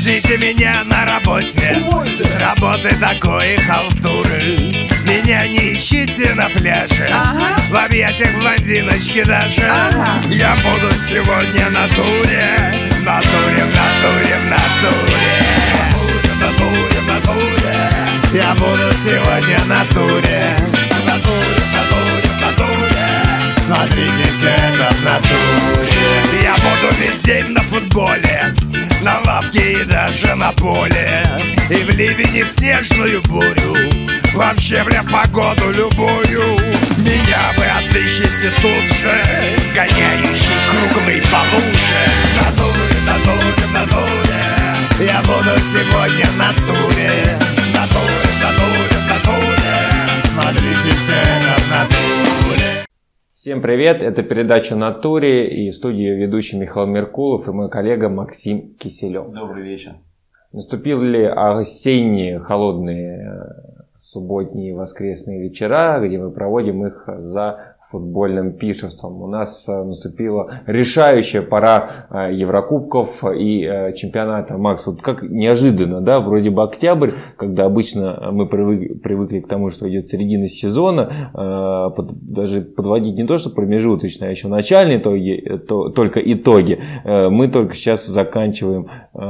Ждите меня на работе. С работы такой халтуры. Меня не ищите на пляже. В объятиях блондиночки даже. Я буду сегодня на туре. На туре, в натуре, в натуре. В натуре, в натуре. Я буду сегодня на туре. В натуре, в натуре, в натуре. Смотрите, все это в натуре. Я буду весь день на футболе, на лавке и даже на поле. И в ливень, и в снежную бурю. Вообще, бля, погоду любую. Меня вы отыщете тут же, гоняющий круглый по луже. В натуре, в натуре, в натуре. Я буду сегодня на туре. В натуре, в натуре, в натуре. Смотрите, все это в натуре. Всем привет, это передача «Натуре» и в студии ведущий Михаил Меркулов и мой коллега Максим Киселев. Добрый вечер. Наступили осенние холодные субботние и воскресные вечера, где мы проводим их за футбольным пиршеством. У нас наступила решающая пора Еврокубков и чемпионата. Макс, вот как неожиданно, да, вроде бы октябрь, когда обычно мы привыкли к тому, что идет середина сезона, даже подводить не то, что промежуточные, а еще начальные итоги, только итоги. Мы только сейчас заканчиваем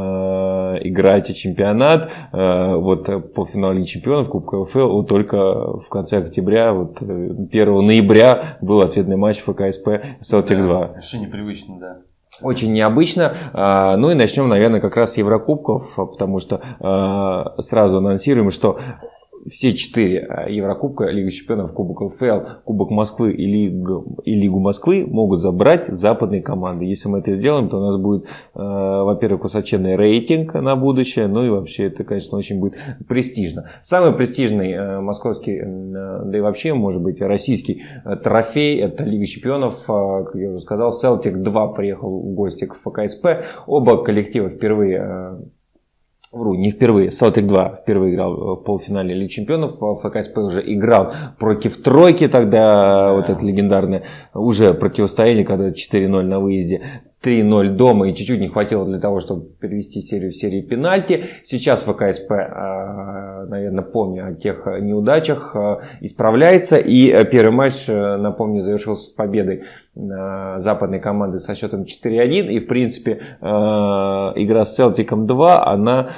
играть чемпионат, вот полуфинал Лиги Чемпионов, Кубка УФЛ, только в конце октября, вот 1 ноября был ответный матч ФКСП Celtic 2. Совершенно непривычно, да. Очень необычно. Ну и начнем, наверное, как раз с Еврокубков, потому что сразу анонсируем, что все 4 Еврокубка, Лига Чемпионов, Кубок УФЛ, Кубок Москвы и Лигу Москвы могут забрать западные команды. Если мы это сделаем, то у нас будет, во-первых, высоченный рейтинг на будущее, ну и вообще это, конечно, очень будет престижно. Самый престижный московский, да и вообще, может быть, российский трофей — это Лига Чемпионов. Как я уже сказал, Celtic 2 приехал в гости к ФКСП. Оба коллектива впервые... не впервые. Celtic 2 впервые играл в полуфинале Лиги Чемпионов. ФКСП уже играл против тройки тогда. Вот это легендарное уже противостояние, когда 4-0 на выезде, 3-0 дома, и чуть-чуть не хватило для того, чтобы перевести серию в серии пенальти. Сейчас ФКСП, наверное, помня о тех неудачах, исправляется. И первый матч, напомню, завершился с победой западной команды со счетом 4-1. И, в принципе, игра с Celtic 2, она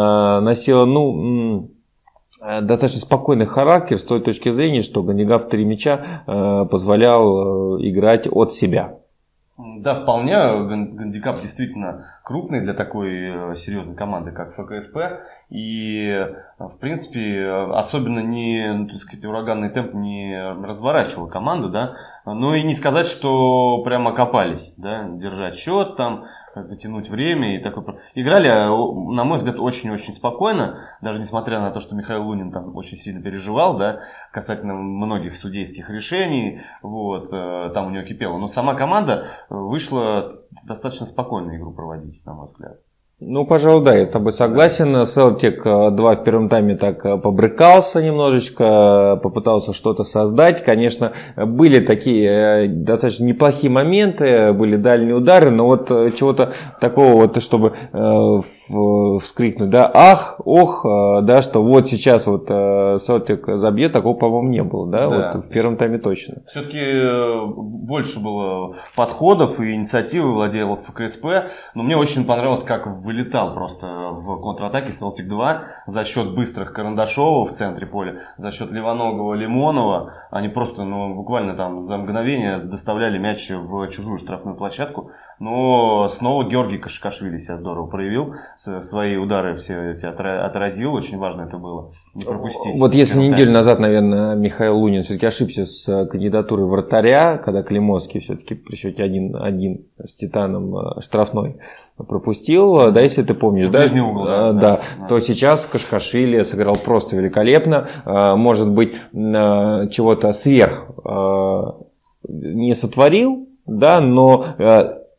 носила, достаточно спокойный характер с той точки зрения, что Гандикап 3 мяча позволял играть от себя. Да, вполне. Гандикап действительно крупный для такой серьезной команды, как ФКСП. И, в принципе, особенно ураганный темп не разворачивал команду, да. Но и не сказать, что прямо копались, да, держать счет там, тянуть время и такое. Играли, на мой взгляд, очень-очень спокойно, даже несмотря на то, что Михаил Лунин там очень сильно переживал, да, касательно многих судейских решений, вот, там у него кипело. Но сама команда вышла достаточно спокойно игру проводить, на мой взгляд. Ну, пожалуй, да, я с тобой согласен. Celtic 2 в первом тайме так побрыкался немножечко, попытался что-то создать. Конечно, были такие достаточно неплохие моменты, были дальние удары, но вот чего-то такого вот, чтобы вскрикнуть, да, ах, ох, да, что вот сейчас вот Celtic забьет, такого, по-моему, не было, да, да. Вот в первом тайме точно. Все-таки больше было подходов и инициативы владела ФКСП, но мне очень понравилось, как вылетал просто в контратаке Celtic 2 за счет быстрых Карандашова в центре поля, за счет левоногого Лимонова. Они просто, буквально там за мгновение доставляли мяч в чужую штрафную площадку. Но снова Георгий Кашкашвили себя здорово проявил, свои удары все эти отразил, очень важно это было, не пропустить. Вот если неделю назад, наверное, Михаил Лунин все-таки ошибся с кандидатурой вратаря, когда Климовский все-таки при счете 1-1 с Титаном штрафной пропустил, да, если ты помнишь, да, то сейчас Кашкашвили сыграл просто великолепно, может быть, чего-то сверх не сотворил, да, но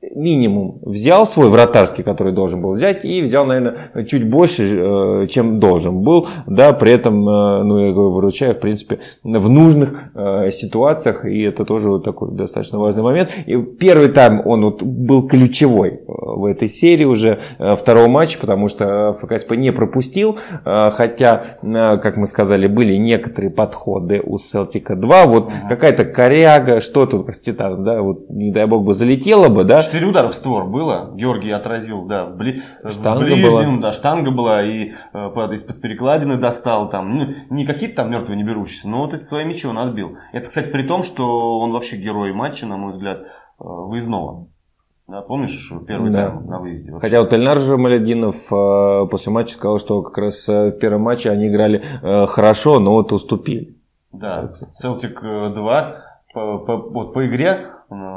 минимум взял свой вратарский, который должен был взять, и взял, наверное, чуть больше, чем должен был, да, при этом, ну, я говорю, выручая, в принципе, в нужных ситуациях, и это тоже вот такой достаточно важный момент. И первый тайм, он вот был ключевой в этой серии уже второго матча, потому что ФКСП не пропустил, хотя, как мы сказали, были некоторые подходы у Селтика 2, вот какая-то коряга, что тут с Титаном, да, вот, не дай бог бы залетело бы, да. 4 удара в створ было, Георгий отразил, да, штанга в ближнем, была. Да, штанга была, и из-под перекладины достал, там, ну, не какие-то там мертвые не берущиеся, но вот эти свои мячи он отбил. Это, кстати, при том, что он вообще герой матча, на мой взгляд, выездного. Да, помнишь, первый тайм на выезде? Вообще. Хотя вот Эльнар Жамалединов после матча сказал, что как раз в первом матче они играли хорошо, но вот уступили. Да, Селтик 2 по игре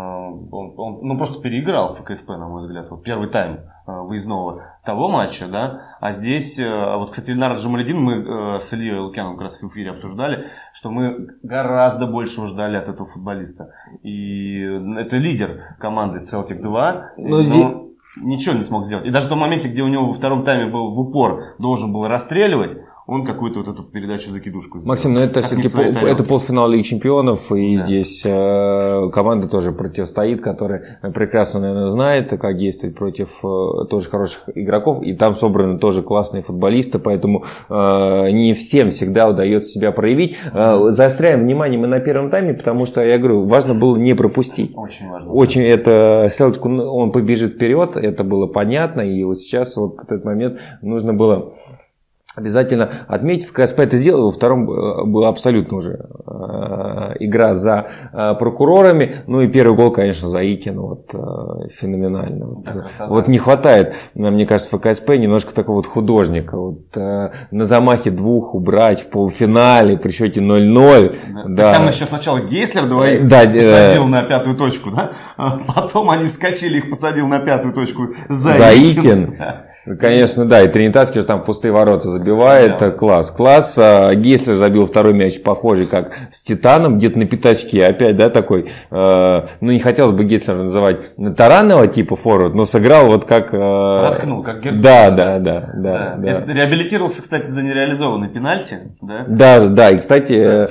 он просто переиграл ФКСП, на мой взгляд. Вот первый тайм выездного того матча, да. А здесь, вот, кстати, Эльнар Жамаледин, мы с Ильей Лукьяновым как раз в эфире обсуждали, что мы гораздо большего ждали от этого футболиста. И это лидер команды Celtic 2. Но ничего не смог сделать. И даже в том моменте, где у него во втором тайме был в упор, должен был расстреливать, он какую-то вот эту передачу-закидушку сделал. Максим, ну это все-таки это полуфинал Лиги Чемпионов, и здесь команда тоже противостоит, которая прекрасно, наверное, знает, как действовать против тоже хороших игроков, и там собраны тоже классные футболисты, поэтому не всем всегда удается себя проявить. Заостряем внимание мы на первом тайме, потому что, я говорю, важно было не пропустить. Очень важно. Очень это Селтик, он побежит вперед, это было понятно, и вот сейчас вот в этот момент нужно было обязательно отметить, ФКСП это сделал, во втором была абсолютно уже игра за прокурорами, ну и первый гол, конечно, за Икину, вот феноменально. Вот не хватает, мне кажется, ФКСП немножко такого вот художника, вот на замахе двух убрать в полуфинале при счете 0-0. Да. Там еще сначала Гейслер двоих посадил на пятую точку, да? Потом они вскочили, их посадил на пятую точку за Икин. Конечно, да, и Тринитатский там пустые ворота забивает, класс. Гейслер забил второй мяч, похожий как с Титаном, где-то на пятачке, опять, да, такой, ну не хотелось бы Гейслера называть таранного типа форвард, но сыграл вот как... Проткнул, как Герцог. Да. Реабилитировался, кстати, за нереализованный пенальти, да? Да, и, кстати,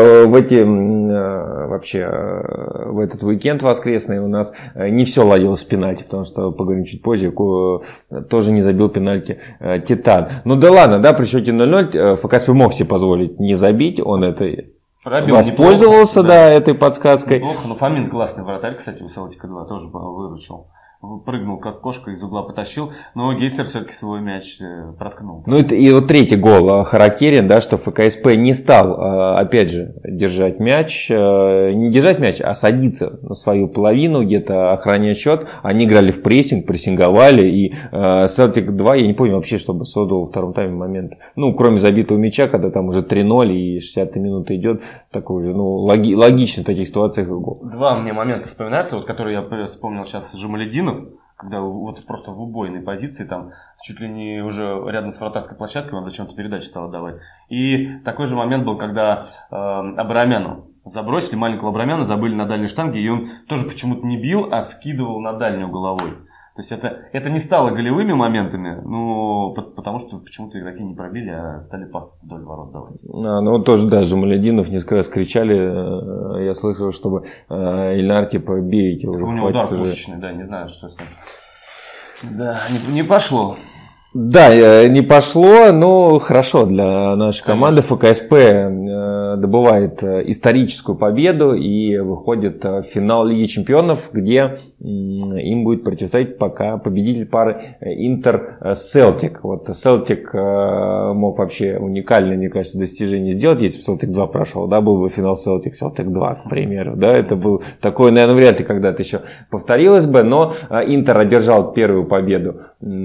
вообще, в этот уикенд воскресный у нас не все ладилось с пенальти, потому что, поговорим чуть позже, тоже не забил пенальти Титан. Ну да ладно, да, при счете 0-0 ФКСП мог себе позволить не забить, он это воспользовался, неплохо, этой подсказкой. Неплохо, но Фомин классный вратарь, кстати, у Селтика 2 тоже выручил. Прыгнул как кошка, из угла потащил, но Гейслер все-таки свой мяч проткнул. Ну и вот третий гол характерен, да, что ФКСП не стал, опять же, держать мяч, не держать мяч, а садиться на свою половину, где-то охранять счет. Они играли в прессинг, прессинговали, и Celtic 2, я не помню вообще, чтобы создал во втором тайме момент. Ну, кроме забитого мяча, когда там уже 3-0 и 60-я минута идет, такой же, ну, логично в таких ситуациях гол. Два мне момента вспоминаются, вот которые я вспомнил сейчас с Жамалединов, когда вот просто в убойной позиции, там чуть ли не уже рядом с вратарской площадкой, он зачем-то передачу стал отдавать. И такой же момент был, когда Абрамяну забросили, маленького Абрамяна забыли на дальней штанге, и он тоже почему-то не бил, а скидывал на дальнюю головой. То есть это не стало голевыми моментами, ну, потому что почему-то игроки не пробили, а стали пас вдоль ворот давать. Ну тоже, да, Жамалединов несколько раз кричали, я слышал, чтобы Эльнар, типа, бейте уже. У него удар пушечный, да, не знаю, что с ним. Да, не пошло. Да, не пошло, но хорошо для нашей команды. ФКСП добывает историческую победу и выходит в финал Лиги Чемпионов, где им будет противостоять пока победитель пары Интер-Селтик. Вот Селтик мог вообще уникальное, мне кажется, достижение сделать, если бы Селтик 2 прошел, да, был бы финал Селтик 2, к примеру, да, это был такое, наверное, вряд ли когда-то еще повторилось бы, но Интер одержал первую победу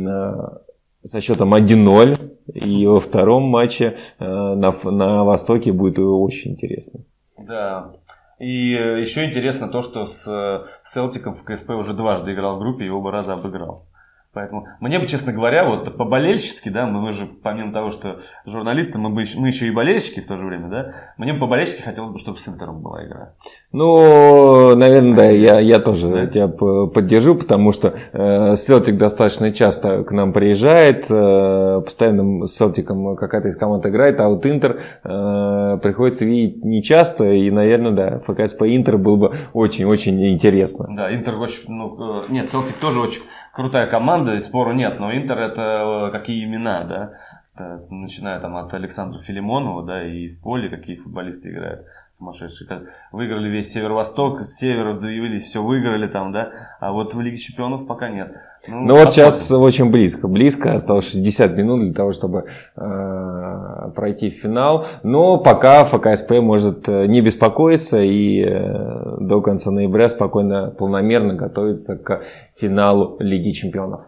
со счетом 1-0, и во втором матче на Востоке будет очень интересно. Да, и еще интересно то, что с Селтиком ФКСП уже дважды играл в группе и оба раза обыграл. Поэтому мне бы, честно говоря, вот по-болельщицки, да, мы же, помимо того, что журналисты, мы еще и болельщики в то же время, да, мне бы по-болельщицки хотелось бы, чтобы с Интером была игра. Ну, наверное, да, я тоже тебя поддержу, потому что Селтик достаточно часто к нам приезжает, постоянно с Селтиком какая-то из команд играет, а вот Интер приходится видеть нечасто, и, наверное, да, ФКСП Интер было бы очень-очень интересно. Да, Интер очень, нет, Селтик тоже очень крутая команда, спору нет, но Интер это какие имена, да, начиная там от Александра Филимонова, да, и в поле какие футболисты играют. Сумасшедшие. Выиграли весь Северо-Восток, с севера заявились, все выиграли там, да, а вот в Лиге Чемпионов пока нет. Ну вот сейчас очень близко, осталось 60 минут для того, чтобы пройти в финал, но пока ФКСП может не беспокоиться и до конца ноября спокойно, полномерно готовиться к финалу Лиги Чемпионов.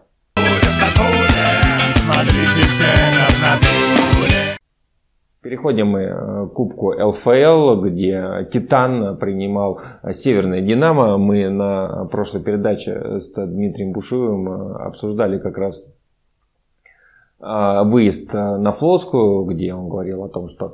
Смотрите все на Переходим мы к Кубку ЛФЛ, где Титан принимал Северное Динамо. Мы на прошлой передаче с Дмитрием Бушуевым обсуждали как раз выезд на Флотскую, где он говорил о том, что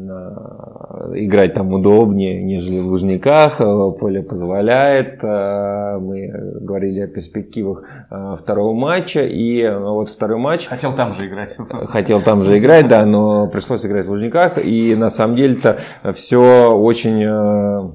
играть там удобнее, нежели в Лужниках, поле позволяет. Мы говорили о перспективах второго матча, и вот второй матч... Хотел там же играть, да, но пришлось играть в Лужниках, и на самом деле-то все очень...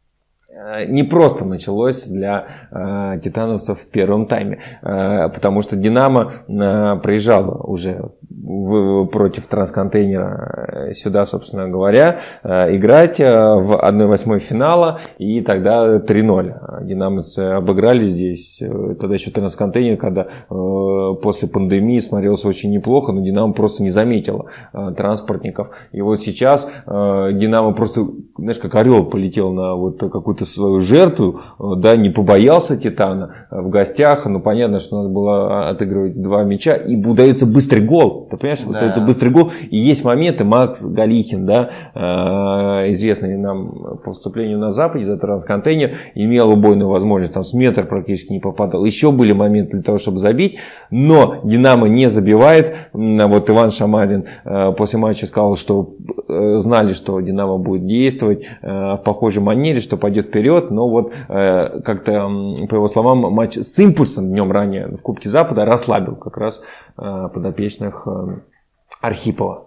непросто началось для титановцев в первом тайме, потому что Динамо проезжал уже против Трансконтейнера сюда, собственно говоря, играть в 1/8 финала, и тогда 3-0. Динамовцы обыграли здесь, тогда еще Трансконтейнер, когда после пандемии смотрелся очень неплохо, но Динамо просто не заметило транспортников. И вот сейчас Динамо просто, знаешь, как орел полетел на вот какую-то свою жертву, да, не побоялся Титана в гостях, но понятно, что надо было отыгрывать 2 мяча, и удается быстрый гол, ты понимаешь, да. Вот это быстрый гол, и есть моменты, Макс Галихин, да, известный нам по вступлению на Западе за Трансконтейнер, имел убойную возможность, там с метра практически не попадал, еще были моменты для того, чтобы забить, но Динамо не забивает. Вот Иван Шамарин после матча сказал, что знали, что Динамо будет действовать в похожей манере, что пойдет вперед, но вот как-то, по его словам, матч с Импульсом днем ранее в Кубке Запада расслабил как раз подопечных Архипова.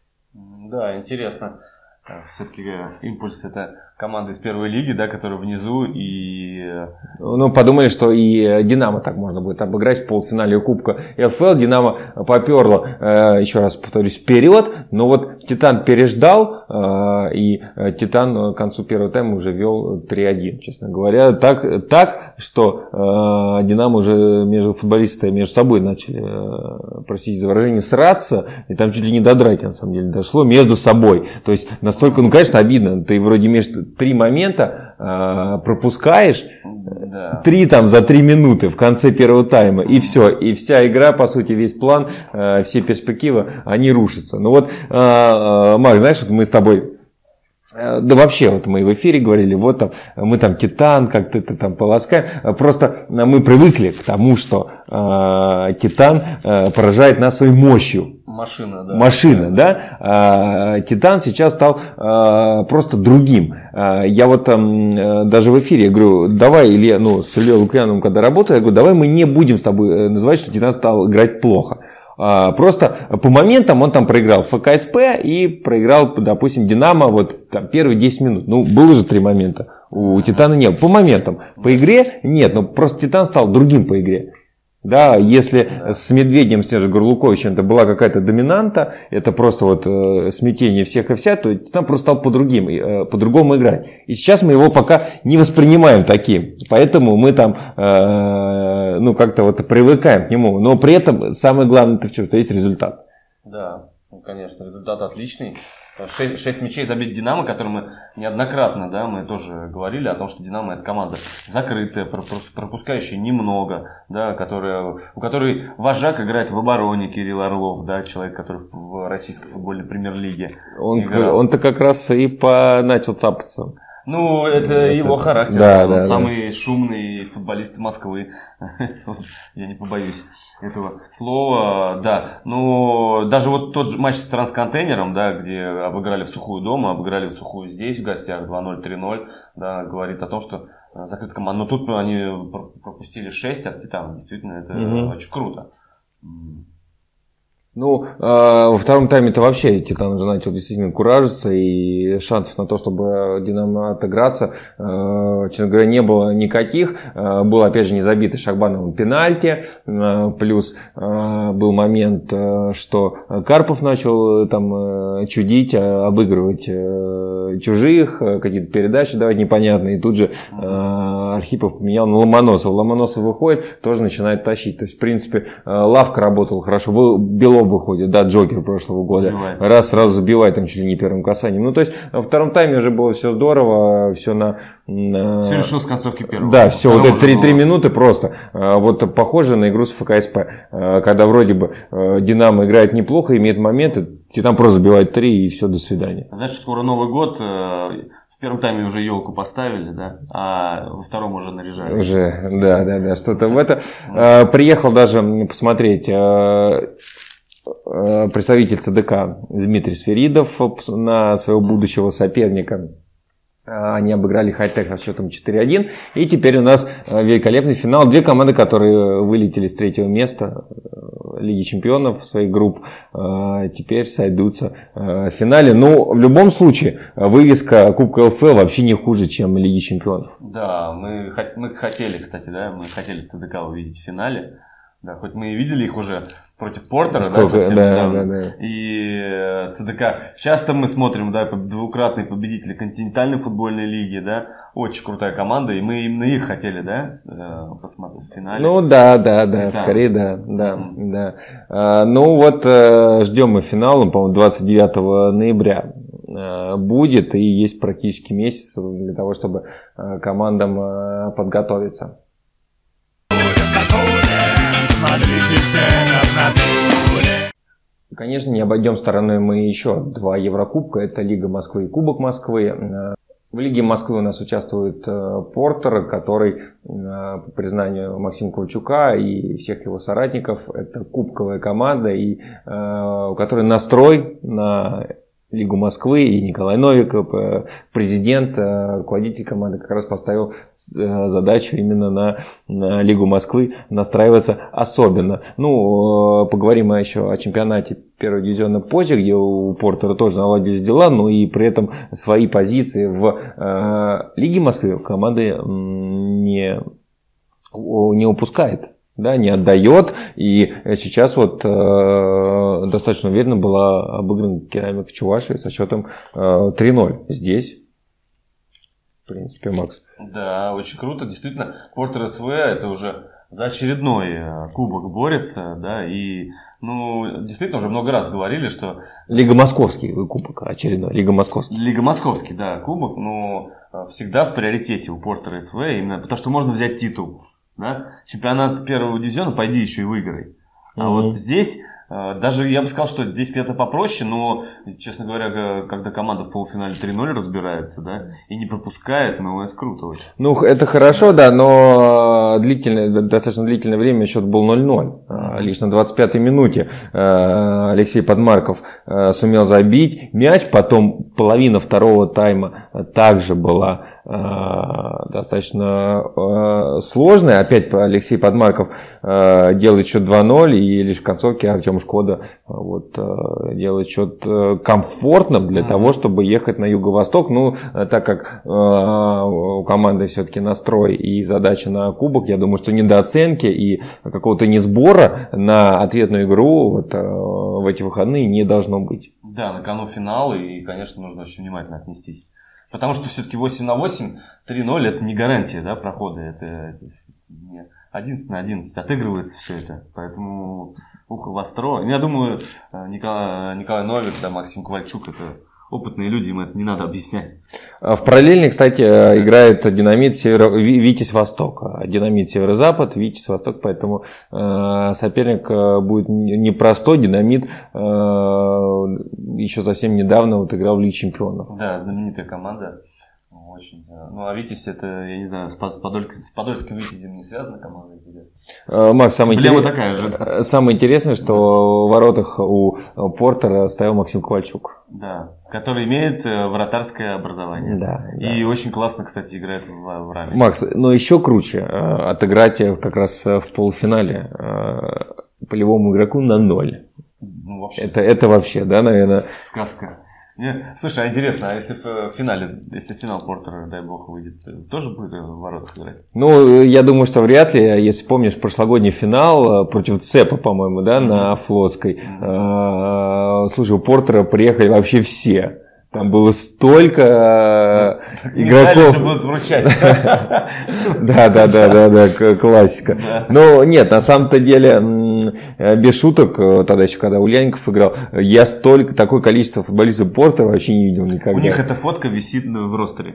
Да, интересно. Все-таки Импульс — это команда из первой лиги, да, которая внизу, и... Ну, подумали, что и Динамо так можно будет обыграть в полуфинале Кубка ЛФЛ. Динамо поперло, еще раз повторюсь, вперед, но вот Титан переждал, и Титан к концу первого тайма уже вел 3-1, честно говоря. Так, что Динамо уже между футболистами между собой начали, простите за выражение, сраться, и там чуть ли не до драки, на самом деле, дошло между собой. То есть настолько, ну, конечно, обидно, ты вроде между 3 момента пропускаешь, да. 3 там за 3 минуты в конце первого тайма, и все, и вся игра, по сути, весь план, все перспективы, они рушатся. Ну вот, Марк, знаешь, вот мы с тобой, да вообще, вот мы в эфире говорили, вот там, мы там Титан, как-то там полоскаем, просто мы привыкли к тому, что Титан поражает нас своей мощью. Машина, да. Титан сейчас стал просто другим. Я вот там даже в эфире я говорю, давай, Илья, ну, с Ильей Лукьяновым, когда работаю, я говорю, давай мы не будем с тобой называть, что Титан стал играть плохо. Просто по моментам он там проиграл ФКСП и проиграл, допустим, Динамо вот там первые 10 минут. Ну, было же 3 момента. У Титана не было. По моментам. По игре нет, но просто Титан стал другим по игре. Да, если с Медведем, с Горлуковичем это была какая-то доминанта, это просто вот смятение всех и вся, то Титан просто стал по-другому играть. И сейчас мы его пока не воспринимаем таким. Поэтому мы там ну, как-то вот привыкаем к нему. Но при этом самое главное, это что есть результат. Да, ну, конечно, результат отличный. 6 мячей забить Динамо, который мы неоднократно, да, мы тоже говорили о том, что Динамо — это команда закрытая, пропускающая немного, да, у которой вожак играет в обороне, Кирилл Орлов, да, человек, который в российской футбольной премьер-лиге. Он-то как раз и начал цапаться. Ну, это его характер. Да, Он да, самый шумный футболист Москвы. Я не побоюсь этого слова. Да. Ну, даже вот тот же матч с трансконтейнером, да, где обыграли в сухую дома, обыграли в сухую здесь, в гостях 2-0, 3-0, да, говорит о том, что закрыта команда. Но тут они пропустили 6 от Титана. Действительно, это очень круто. Ну, во втором тайме-то вообще Титан уже начал действительно куражиться, и шансов на то, чтобы Динамо отыграться, честно говоря, не было никаких. Был, опять же, не забитый Шахбановым пенальти, плюс был момент, что Карпов начал там чудить, обыгрывать чужих, какие-то передачи давать непонятные, и тут же Архипов поменял на Ломоносова. Ломоносов выходит, тоже начинает тащить. То есть, в принципе, лавка работала хорошо, был Белов выходит, да, Джокер прошлого года. Забивает. Раз сразу забивает, там чуть ли не первым касанием. Ну, то есть, во втором тайме уже было все здорово, все Все решил с концовки первого. Да, все, вот это 3 минуты просто. Вот похоже на игру с ФКСП. Когда вроде бы Динамо играет неплохо, имеет моменты, Титан просто забивает 3 и все, до свидания. Знаешь, скоро Новый год. В первом тайме уже елку поставили, да, а во втором уже наряжали. Уже, да, что-то в это. Приехал даже посмотреть представитель ЦДК Дмитрий Сферидов на своего будущего соперника. Они обыграли Хай-Тек со счетом 4-1. И теперь у нас великолепный финал. Две команды, которые вылетели с третьего места Лиги Чемпионов своих групп, теперь сойдутся в финале. Но в любом случае вывеска Кубка ЛФЛ вообще не хуже, чем Лиги Чемпионов. Да, мы хотели, кстати, да, мы хотели ЦДК увидеть в финале. Да, хоть мы и видели их уже против Портера, да, совсем недавно. Да. И ЦДК. Часто мы смотрим, да, двукратные победители континентальной футбольной лиги, да, очень крутая команда, и мы именно их хотели, да, посмотреть в финале. Ну да, скорее да. Ну вот ждем мы финал, он, по-моему, 29 ноября будет, и есть практически месяц для того, чтобы командам подготовиться. Конечно, не обойдем стороной мы еще два Еврокубка. Это Лига Москвы и Кубок Москвы. В Лиге Москвы у нас участвует Портер, который, по признанию Максима Ковальчука и всех его соратников, это кубковая команда, и у которой настрой на Лигу Москвы, и Николай Новиков, президент, руководитель команды, как раз поставил задачу именно на Лигу Москвы настраиваться особенно. Ну, поговорим еще о чемпионате первого дивизиона позже, где у Портера тоже наладились дела, но и при этом свои позиции в Лиге Москвы команды не упускает. Да, не отдает, и сейчас вот достаточно уверенно была обыграна Керамика Чувашии со счетом 3-0 здесь, в принципе, Макс. Да, очень круто, действительно, Портер СВ это уже за очередной кубок борется, да, и, ну, действительно, уже много раз говорили, что... Лига Московский кубок очередной, Лига Московский. Лига Московский, да, кубок, но всегда в приоритете у Портера СВ, именно потому что можно взять титул. Да? Чемпионат первого дивизиона пойди еще и выиграй. А вот здесь, даже я бы сказал, что здесь где-то попроще, но, честно говоря, когда команда в полуфинале 3-0 разбирается, да, и не пропускает, ну, это круто очень. Ну, это хорошо, да, но достаточно длительное время счет был 0-0. Лишь на 25-й минуте Алексей Подмарков сумел забить мяч, потом половина второго тайма также была достаточно сложная. Опять Алексей Подмарков делает счет 2-0, и лишь в концовке Артем Шкода вот, делает счет комфортным для того, чтобы ехать на юго-восток. Ну, так как у команды все-таки настрой и задача на кубок, я думаю, что недооценки и какого-то несбора на ответную игру вот, в эти выходные не должно быть. Да, на кону финал, и, конечно, нужно очень внимательно отнестись. Потому что все-таки 8-8, 3-0 это не гарантия, да, прохода. Это не 11-11. Отыгрывается все это. Поэтому ухо востро. Я думаю, Николай Новик, да, Максим Ковальчук это опытные люди, им это не надо объяснять. В параллельной, кстати, играет Динамит Витязь-Восток. Динамит Северо-Запад, Витязь-Восток, поэтому соперник будет непростой. Динамит еще совсем недавно вот играл в Лиге Чемпионов. Да, знаменитая команда. очень. Ну, а Витязь, это, я не знаю, с Подольским Витязем не связана команда? Макс, самое интересное, что в воротах у Портера стоял Максим Ковальчук. Да, который имеет вратарское образование. Да. И очень классно, кстати, играет в раме. Макс, но еще круче отыграть как раз в полуфинале полевому игроку на 0. Ну, вообще. Это вообще, да, наверное? Сказка. Слушай, а интересно, а если в финале, если финал Портера, дай бог, выйдет, тоже будет в воротах играть? Ну, я думаю, что вряд ли. Если помнишь прошлогодний финал против Цепа, по-моему, да, на Флотской. Слушай, у Портера приехали вообще все. Там было столько игроков. Же будут вручать. Да, классика. Но нет, на самом-то деле, без шуток, тогда еще когда Ульяников играл, я такое количество футболистов Портера вообще не видел никогда. У них эта фотка висит в ростере.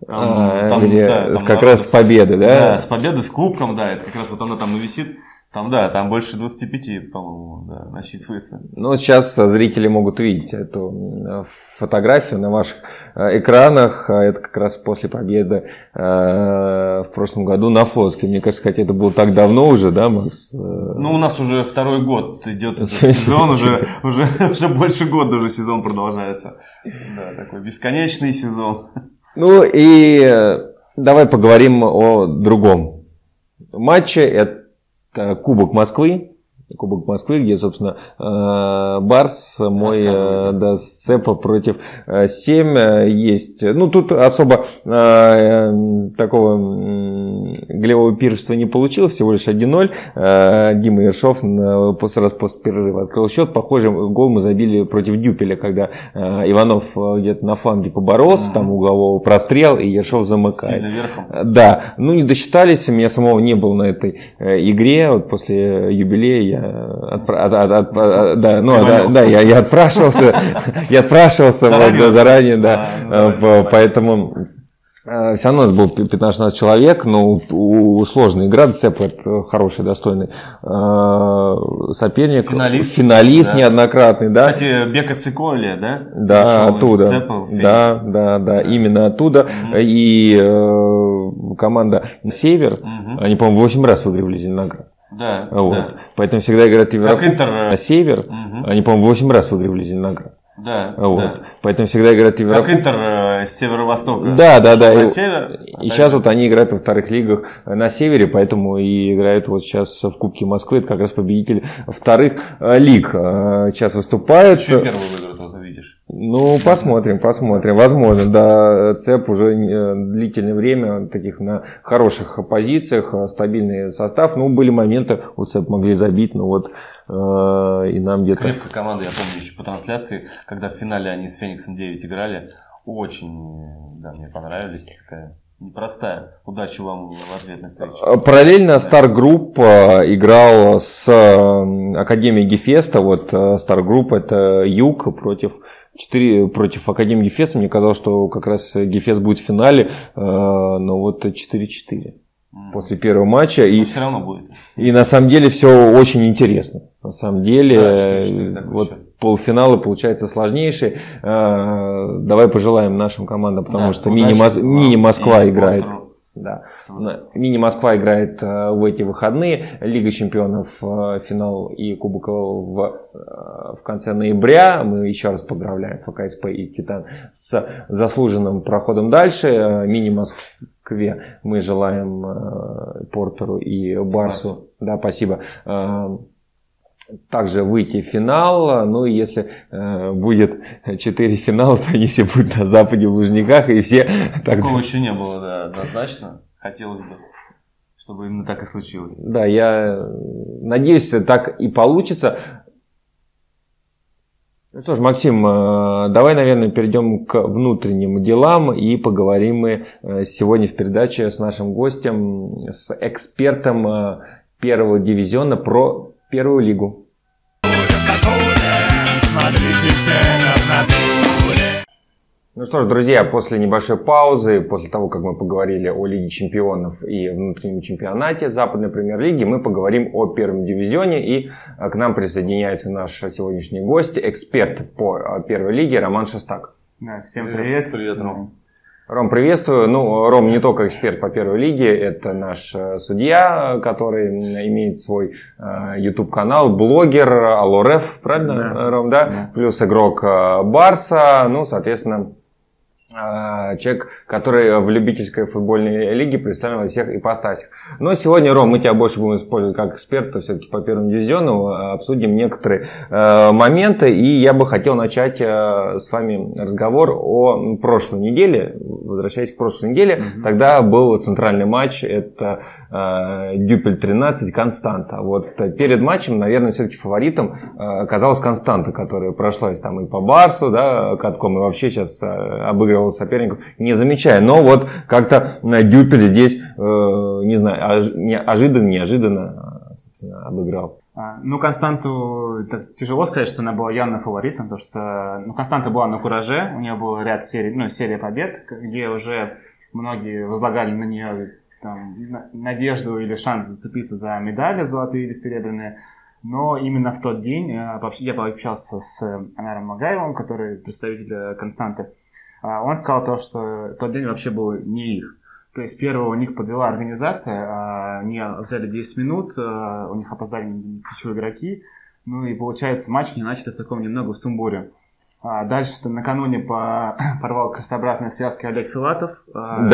Как раз с победы, да? Да, с победы, с кубком, да, это как раз вот она там и висит. Там больше 25, по-моему, да, насчитывается. Ну, сейчас зрители могут видеть эту фотографию на ваших экранах. Это как раз после победы в прошлом году на Флотске. Мне кажется, хотя это было так давно уже, да, Макс? Ну, у нас уже второй год идет этот сезон, уже больше года уже сезон продолжается. Да, такой бесконечный сезон. Ну, и давай поговорим о другом матче. Это Кубок Москвы, где, собственно, Барс мой, да, с Цепа против 7 есть. Ну, тут особо такого голевого пиршества не получилось, всего лишь 1-0. Дима Ершов сразу после перерыва открыл счет. Похожий гол мы забили против Дюпеля, когда Иванов где-то на фланге поборолся, там углового прострел, и Ершов замыкает. Сильно верхом. Да, ну не досчитались, меня самого не было на этой игре, вот после юбилея я я отпрашивался заранее, да, поэтому все равно у нас было 15-16 человек, но сложно играть. Цеп — это хороший, достойный соперник, финалист неоднократный, да. Кстати, Бека Циколия, да? Да, оттуда. Да, именно оттуда. И команда Север, они, по-моему, 8 раз выигрывали Зеленоград. Да, вот. да. Поэтому всегда играют Еврокубок. Интер... Север, они, по-моему, 8 раз выигрывали Зеленоград. Да, вот. да. Поэтому всегда играют Еврокубок. Как Интер с северо-востока. Да. И сейчас вот они играют во вторых лигах на Севере, поэтому и играют вот сейчас в Кубке Москвы. Это как раз победители вторых лиг сейчас выступают. Еще первый выиграют, вот увидишь. Ну, посмотрим. Возможно, да, Цеп уже длительное время таких на хороших позициях, стабильный состав. Ну, были моменты, у Цеп могли забить, но вот и нам где-то... Крепкая команда, я помню еще по трансляции, когда в финале они с Фениксом 9 играли. Очень, да, мне понравились. Такая непростая. Удачи вам в ответной встрече. Параллельно Star Group играл с Академией Гефеста. Вот Star Group — это Юг против Академии Гефеста. Мне казалось, что как раз Гефест будет в финале, но вот 4-4 после первого матча. И все равно будет. И на самом деле все очень интересно. На самом деле, вот полуфиналы получаются сложнейшие. Давай пожелаем нашим командам, потому что Мини-Москва играет. Да. Мини-Москва играет в эти выходные. Лига чемпионов, финал и Кубок в конце ноября. Мы еще раз поздравляем ФКСП и Титан с заслуженным проходом дальше. Мини-Москве мы желаем Портеру и Барсу. Да, спасибо. Также выйти в финал. Ну и если будет 4 финала, то они все будут на Западе в Лужниках. И все такого еще не было, да, однозначно. Хотелось бы, чтобы именно так и случилось. Да, я надеюсь, так и получится. Ну что ж, Максим, давай, наверное, перейдем к внутренним делам и поговорим мы сегодня в передаче с нашим гостем, с экспертом первого дивизиона про первую лигу. Ну что ж, друзья, после небольшой паузы, после того, как мы поговорили о Лиге чемпионов и внутреннем чемпионате Западной премьер-лиги, мы поговорим о первом дивизионе. И к нам присоединяется наш сегодняшний гость, эксперт по первой лиге Роман Шестак. Да, всем привет. Привет, Ром. Ром, приветствую. Ну, Ром не только эксперт по первой лиге, это наш судья, который имеет свой YouTube-канал, блогер Алореф, правильно, да. Ром, да? Да? Плюс игрок Барса, ну, соответственно, человек, который в любительской футбольной лиге представлен во всех ипостасях. Но сегодня, Ром, мы тебя больше будем использовать как эксперта все-таки по первому дивизиону, обсудим некоторые моменты. И я бы хотел начать с вами разговор о прошлой неделе. Возвращаясь к прошлой неделе, тогда был центральный матч, это Дюпель 13, Константа. Вот перед матчем, наверное, все-таки фаворитом оказалась Константа, которая прошлась там и по Барсу, да, катком, и вообще сейчас обыгрывала соперников, не замечая. Но вот как-то Дюпель здесь, не знаю, неожиданно обыграл. Ну, Константу тяжело сказать, что она была явно фаворитом, потому что Константа была на кураже, у нее был ряд серий, серия побед, где уже многие возлагали на нее там, надежду или шанс зацепиться за медали золотые или серебряные. Но именно в тот день я пообщался с Анаром Магаевым, который представитель Константы. Он сказал то, что тот день вообще был не их. То есть первого у них подвела организация, они взяли 10 минут, у них опоздали ключевые игроки. Ну и получается матч не начали в таком немного сумбуре. Дальше накануне порвал крестообразные связки Олег Филатов,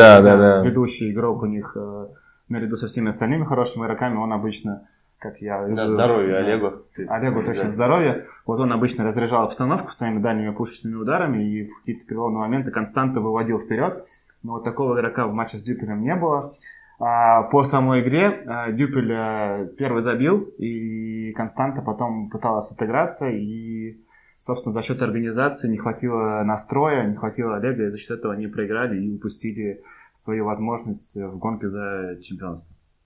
ведущий игрок у них наряду со всеми остальными хорошими игроками. Он обычно, как я люблю... Здоровье Олегу. Олегу точно здоровье. Вот он обычно разряжал обстановку своими дальними пушечными ударами и в какие-то переломные моменты Константа выводил вперед. Но вот такого игрока в матче с Дюпелем не было. По самой игре Дюпель первый забил, и Константа потом пыталась отыграться, и, собственно, за счет организации не хватило настроя, не хватило Олега, и за счет этого они проиграли и упустили свою возможность в гонке за чемпионство.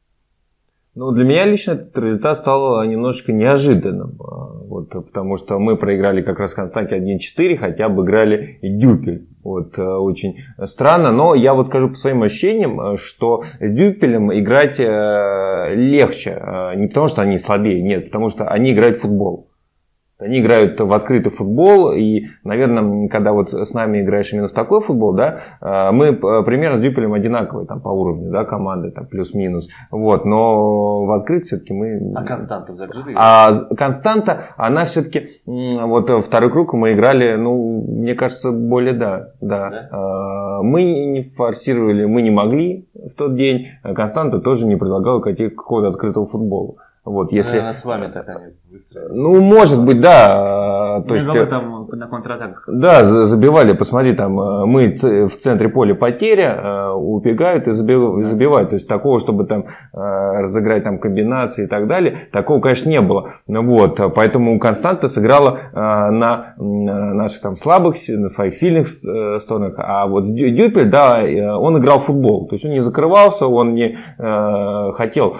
Ну, для меня лично этот результат стал немножечко неожиданным, вот, потому что мы проиграли как раз Константе 1-4, хотя бы играли Дюпель. Вот, очень странно, но я вот скажу по своим ощущениям, что с Дюпелем играть легче, не потому что они слабее, нет, потому что они играют в футбол. Они играют в открытый футбол, и, наверное, когда вот с нами играешь именно в такой футбол, да, мы примерно с Дюпелем одинаковые там, по уровню, да, команды, там, плюс-минус, вот, но в открытый все-таки мы... А Константа закрыли? А Константа, она все-таки, вот второй круг мы играли, ну, мне кажется, более, да. Мы не форсировали, мы не могли в тот день, Константа тоже не предлагала какого-то открытого футбола. Вот, если... Наверное, с вами так они выстроились. Ну, может быть, да. То есть, там на контратаках. Да, забивали, посмотри, там мы в центре поля потеря, убегают и забивают. То есть такого, чтобы там разыграть там комбинации и так далее, такого, конечно, не было. Вот, поэтому Константа сыграла на наших там слабых, на своих сильных сторонах. А вот Дюпель, да, он играл в футбол. То есть он не закрывался, он не хотел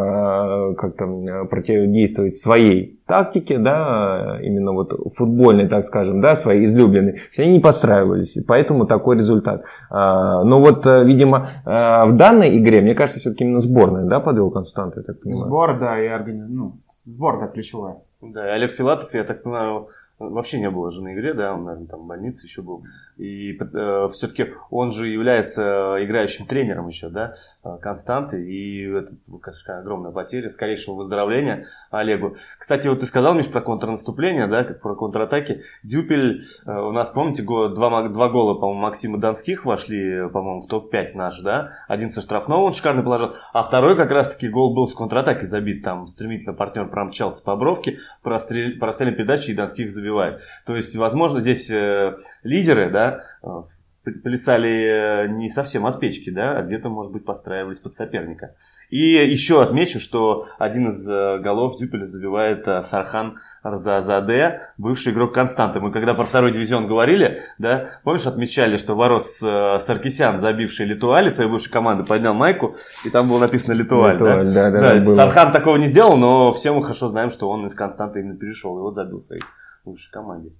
как-то противодействовать своей тактике, да, именно вот футбольной, так скажем, да, своей излюбленной. Они не подстраивались, и поэтому такой результат. Но вот, видимо, в данной игре, мне кажется, все-таки именно сборная, да, подвел Константу, я так понимаю. Сбор, да, и сбор, да, ключевой. Да, и Олег Филатов, я так понимаю, вообще не было же на игре, да, он, наверное, там в больнице еще был. И все-таки он же является играющим тренером еще, да, Константы. И это, конечно, огромная потеря. Скорейшего выздоровления Олегу. Кстати, вот ты сказал, Миш, про контрнаступление, да, как про контратаки. Дюпель, у нас, помните, два гола, по-моему, Максима Донских вошли, по-моему, в топ-5 наш, да. Один со штрафного он шикарно положил. А второй как раз-таки гол был с контратаки забит. Там стремительно партнер промчался по бровке, прострелил передачи и Донских забивает. То есть, возможно, здесь лидеры, да, плясали не совсем от печки, да, а где-то, может быть, подстраивались под соперника. И еще отмечу, что один из голов Дюпеля забивает Сархан Арзазаде, бывший игрок Константы. Мы когда про второй дивизион говорили, да, помнишь, отмечали, что Ворос Саркисян, забивший Летуаль, своей бывшей команды, поднял майку, и там было написано Летуаль. Да, Сархан такого не сделал, но все мы хорошо знаем, что он из Константы именно перешел, и вот забил своей бывшей команде.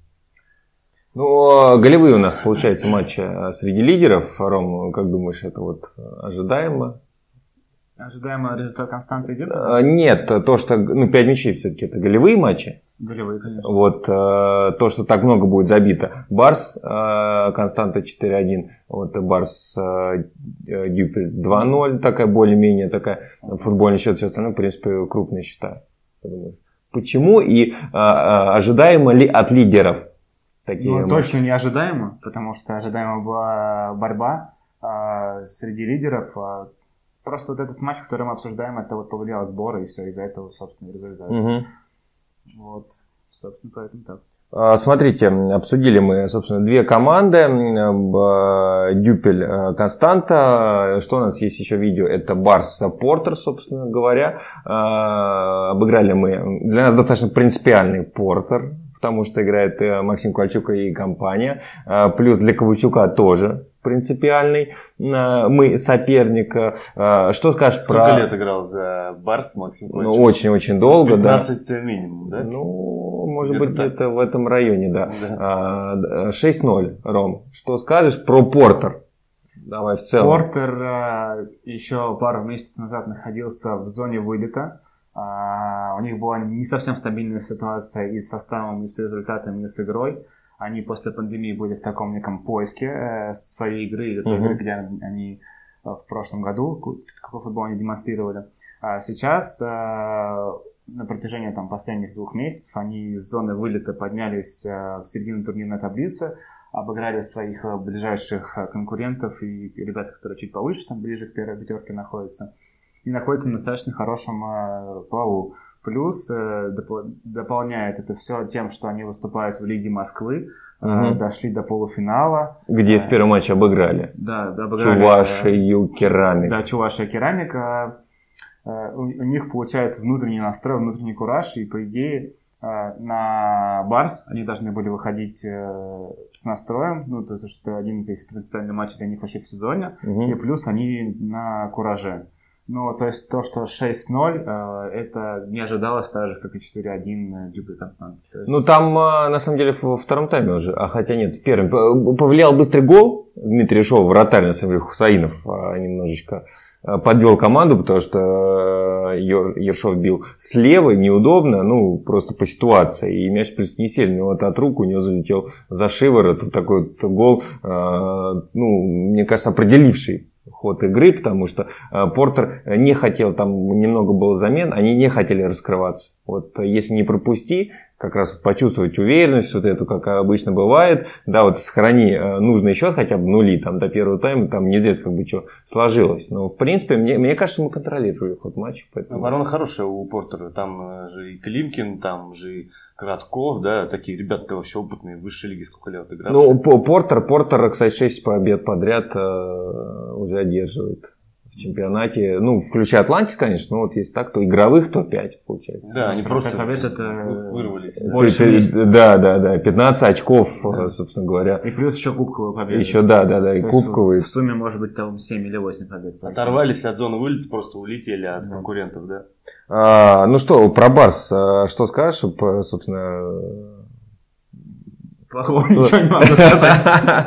Ну, голевые у нас, получается, матчи среди лидеров. Ром, как думаешь, это вот ожидаемо? Ожидаемо результат Константы идет? Нет, то, что 5 мячей все-таки это голевые матчи. Голевые, конечно. Вот то, что так много будет забито. Барс, константа 4-1. Вот Барс, Дюпель 2-0. Такая более-менее такая футбольный счет. Все остальное, в принципе, крупные счета. Почему и ожидаемо ли от лидеров такие матчи? Точно не ожидаемо, потому что ожидаема была борьба среди лидеров. Просто вот этот матч, который мы обсуждаем, это вот повлиял сборы, и все, из-за этого, собственно, результат. Угу. Вот, собственно, поэтому так. Смотрите, обсудили мы, собственно, две команды. Дюпель, Константа. Что у нас есть еще видео? Это Барс, Портер, собственно говоря. Обыграли мы. Для нас достаточно принципиальный Портер, потому что играет Максим Ковальчук и компания. Плюс для Ковальчука тоже принципиальный. Мы соперник. Что скажешь про... Сколько лет играл за Барс Максим Ковальчук? Ну, очень-очень долго, 15 да. минимум, да? Ну, может быть, где-то в этом районе, да. 6-0, Ром. Что скажешь про Портер? Давай в целом. Портер еще пару месяцев назад находился в зоне вылета. У них была не совсем стабильная ситуация и с составом, и с результатами, и с игрой. Они после пандемии были в таком неком поиске своей игры, или той игры, где они в прошлом году, какой футбол они демонстрировали. А сейчас, на протяжении последних 2 месяцев, они из зоны вылета поднялись в середину турнирной таблицы, обыграли своих ближайших конкурентов и ребят, которые чуть повыше, там ближе к первой пятерке находятся, и находятся на достаточно хорошем плаву. Плюс дополняет это все тем, что они выступают в Лиге Москвы, дошли до полуфинала. Где в первом матче обыграли. Да, обыграли. Чувашию Керамик. Да, Чувашия Керамик. У них получается внутренний настрой, внутренний кураж, и по идее на Барс они должны были выходить с настроем, ну, то есть, что один из принципиальных матчей для них вообще в сезоне, и плюс они на кураже. Ну, то есть то, что 6-0, это не ожидалось так же, как и 4-1 Дюпель Констант. Ну, там, на самом деле, во втором тайме уже, хотя нет, в первом. Повлиял быстрый гол Дмитрия Шова, вратарь, на самом деле, Хусаинов немножечко подвел команду, потому что Ершов бил слева, неудобно, ну, просто по ситуации. И мяч плюс не сильный, вот от рук у него залетел за шиворот. Такой вот гол, ну, мне кажется, определивший ход игры, потому что Портер не хотел, там немного было замен, они не хотели раскрываться. Вот если не пропусти, как раз почувствовать уверенность, вот эту, как обычно бывает, да, вот сохрани нужный счет, хотя бы нули, там до первого тайма, там неизвестно, как бы что сложилось. Но, в принципе, мне кажется, мы контролировали ход матча. Поэтому... Оборона хорошая у Портера, там же и Климкин, там же и Кратков, да, такие ребята вообще опытные, в высшей лиге сколько лет играли. Ну, Портер, кстати, 6 побед подряд уже одерживает в чемпионате. Ну, включая Атлантис, конечно, но вот если так, то игровых, то 5 получается. Да, они просто побед это вырвались. Больше месяца. Да, 15 очков, собственно говоря. И плюс еще кубковые победы. Еще, да, и кубковые. В сумме может быть там 7 или 8 побед. Оторвались от зоны вылета, просто улетели от конкурентов, да. Ну что, про Барс, что скажешь, собственно... Плохого ничего не могу сказать.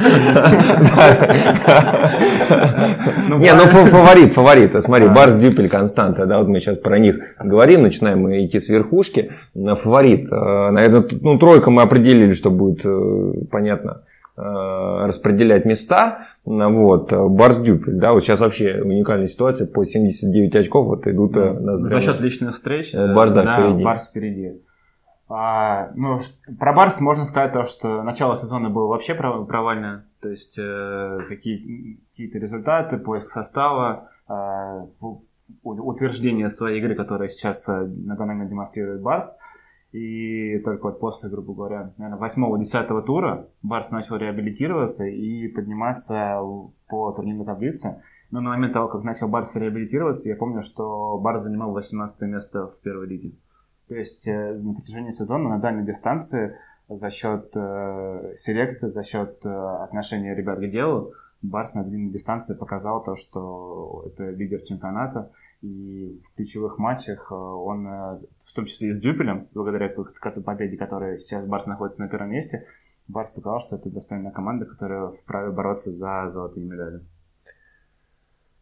Не, ну фаворит. Смотри, Барс, Дюпель, Константа. Да, вот мы сейчас про них говорим, начинаем идти с верхушки. Фаворит. Наверное, ну, тройка мы определили, что будет, понятно, распределять места. Вот. Барс, Дюпель. Да, вот сейчас вообще уникальная ситуация. По 79 очков вот идут. За счет личных встреч. Барс, да, впереди. Барс впереди. Ну, про Барс можно сказать то, что начало сезона было вообще провальное. То есть какие-то результаты, поиск состава, утверждение своей игры, которая сейчас на данный момент демонстрирует Барс. И только вот после, грубо говоря, наверное, 8-10 тура Барс начал реабилитироваться и подниматься по турнирной таблице. Но на момент того, как начал Барс реабилитироваться, я помню, что Барс занимал 18 место в первой лиге. То есть на протяжении сезона на дальней дистанции за счет селекции, за счет отношения ребят к делу, Барс на длинной дистанции показал то, что это лидер чемпионата. И в ключевых матчах он, в том числе и с Дюпелем, благодаря той победе, которая сейчас Барс находится на первом месте, Барс показал, что это достойная команда, которая вправе бороться за золотые медали.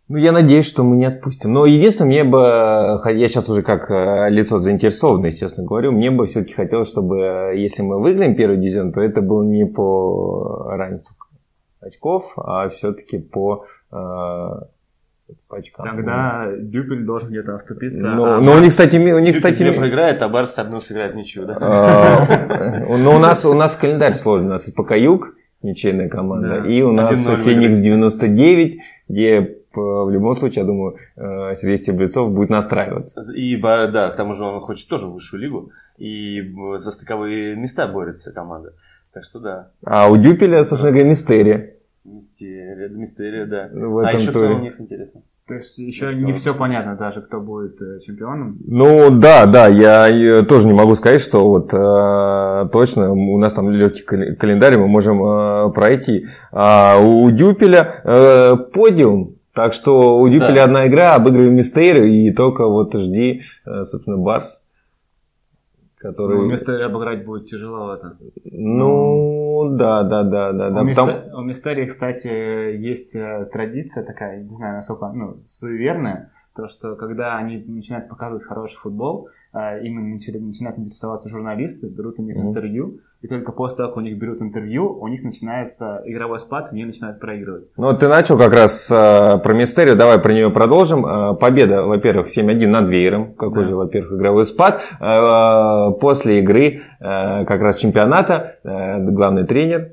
Ну, я надеюсь, что мы не отпустим. Но единственное, мне бы, я сейчас уже как лицо заинтересованное, честно говорю, мне бы все-таки хотелось, чтобы, если мы выиграем первый дивизион, то это было не по равенству очков, а все-таки по очкам. Тогда Дюпель должен где-то оступиться. Но у них, кстати... Дюпель проиграет, а Барс одну сыграет ничью, да? Но у нас календарь сложный. У нас пока Юг, ничейная команда, и у нас Феникс 99, где в любом случае, я думаю, Сергей Стеблецов будет настраиваться. И да, к тому же он хочет тоже в высшую лигу, и за стыковые места борется команда. Так что да. А у Дюпеля, собственно говоря, Мистерия. Мистерия, да. А еще кто у них интересно? То есть еще не все понятно даже, кто будет чемпионом? Ну да, я тоже не могу сказать, что вот точно у нас там легкий календарь, мы можем пройти. А у Дюпеля подиум. Так что у Дюпеля одна игра, обыгрываем Мистерию, и только вот жди, собственно, Барс. Который... Ну, Мистерию обыграть будет тяжеловато. Ну, да. У Мистерии, кстати, есть традиция такая, не знаю, насколько, суеверная, то, что когда они начинают показывать хороший футбол, им начинают интересоваться журналисты, берут у них интервью, и только после того, как у них берут интервью, у них начинается игровой спад, и они начинают проигрывать. Ну, ты начал как раз про Мистерию, давай про нее продолжим. Победа, во-первых, 7-1 над Веером, какой же, во-первых, игровой спад. После игры как раз чемпионата главный тренер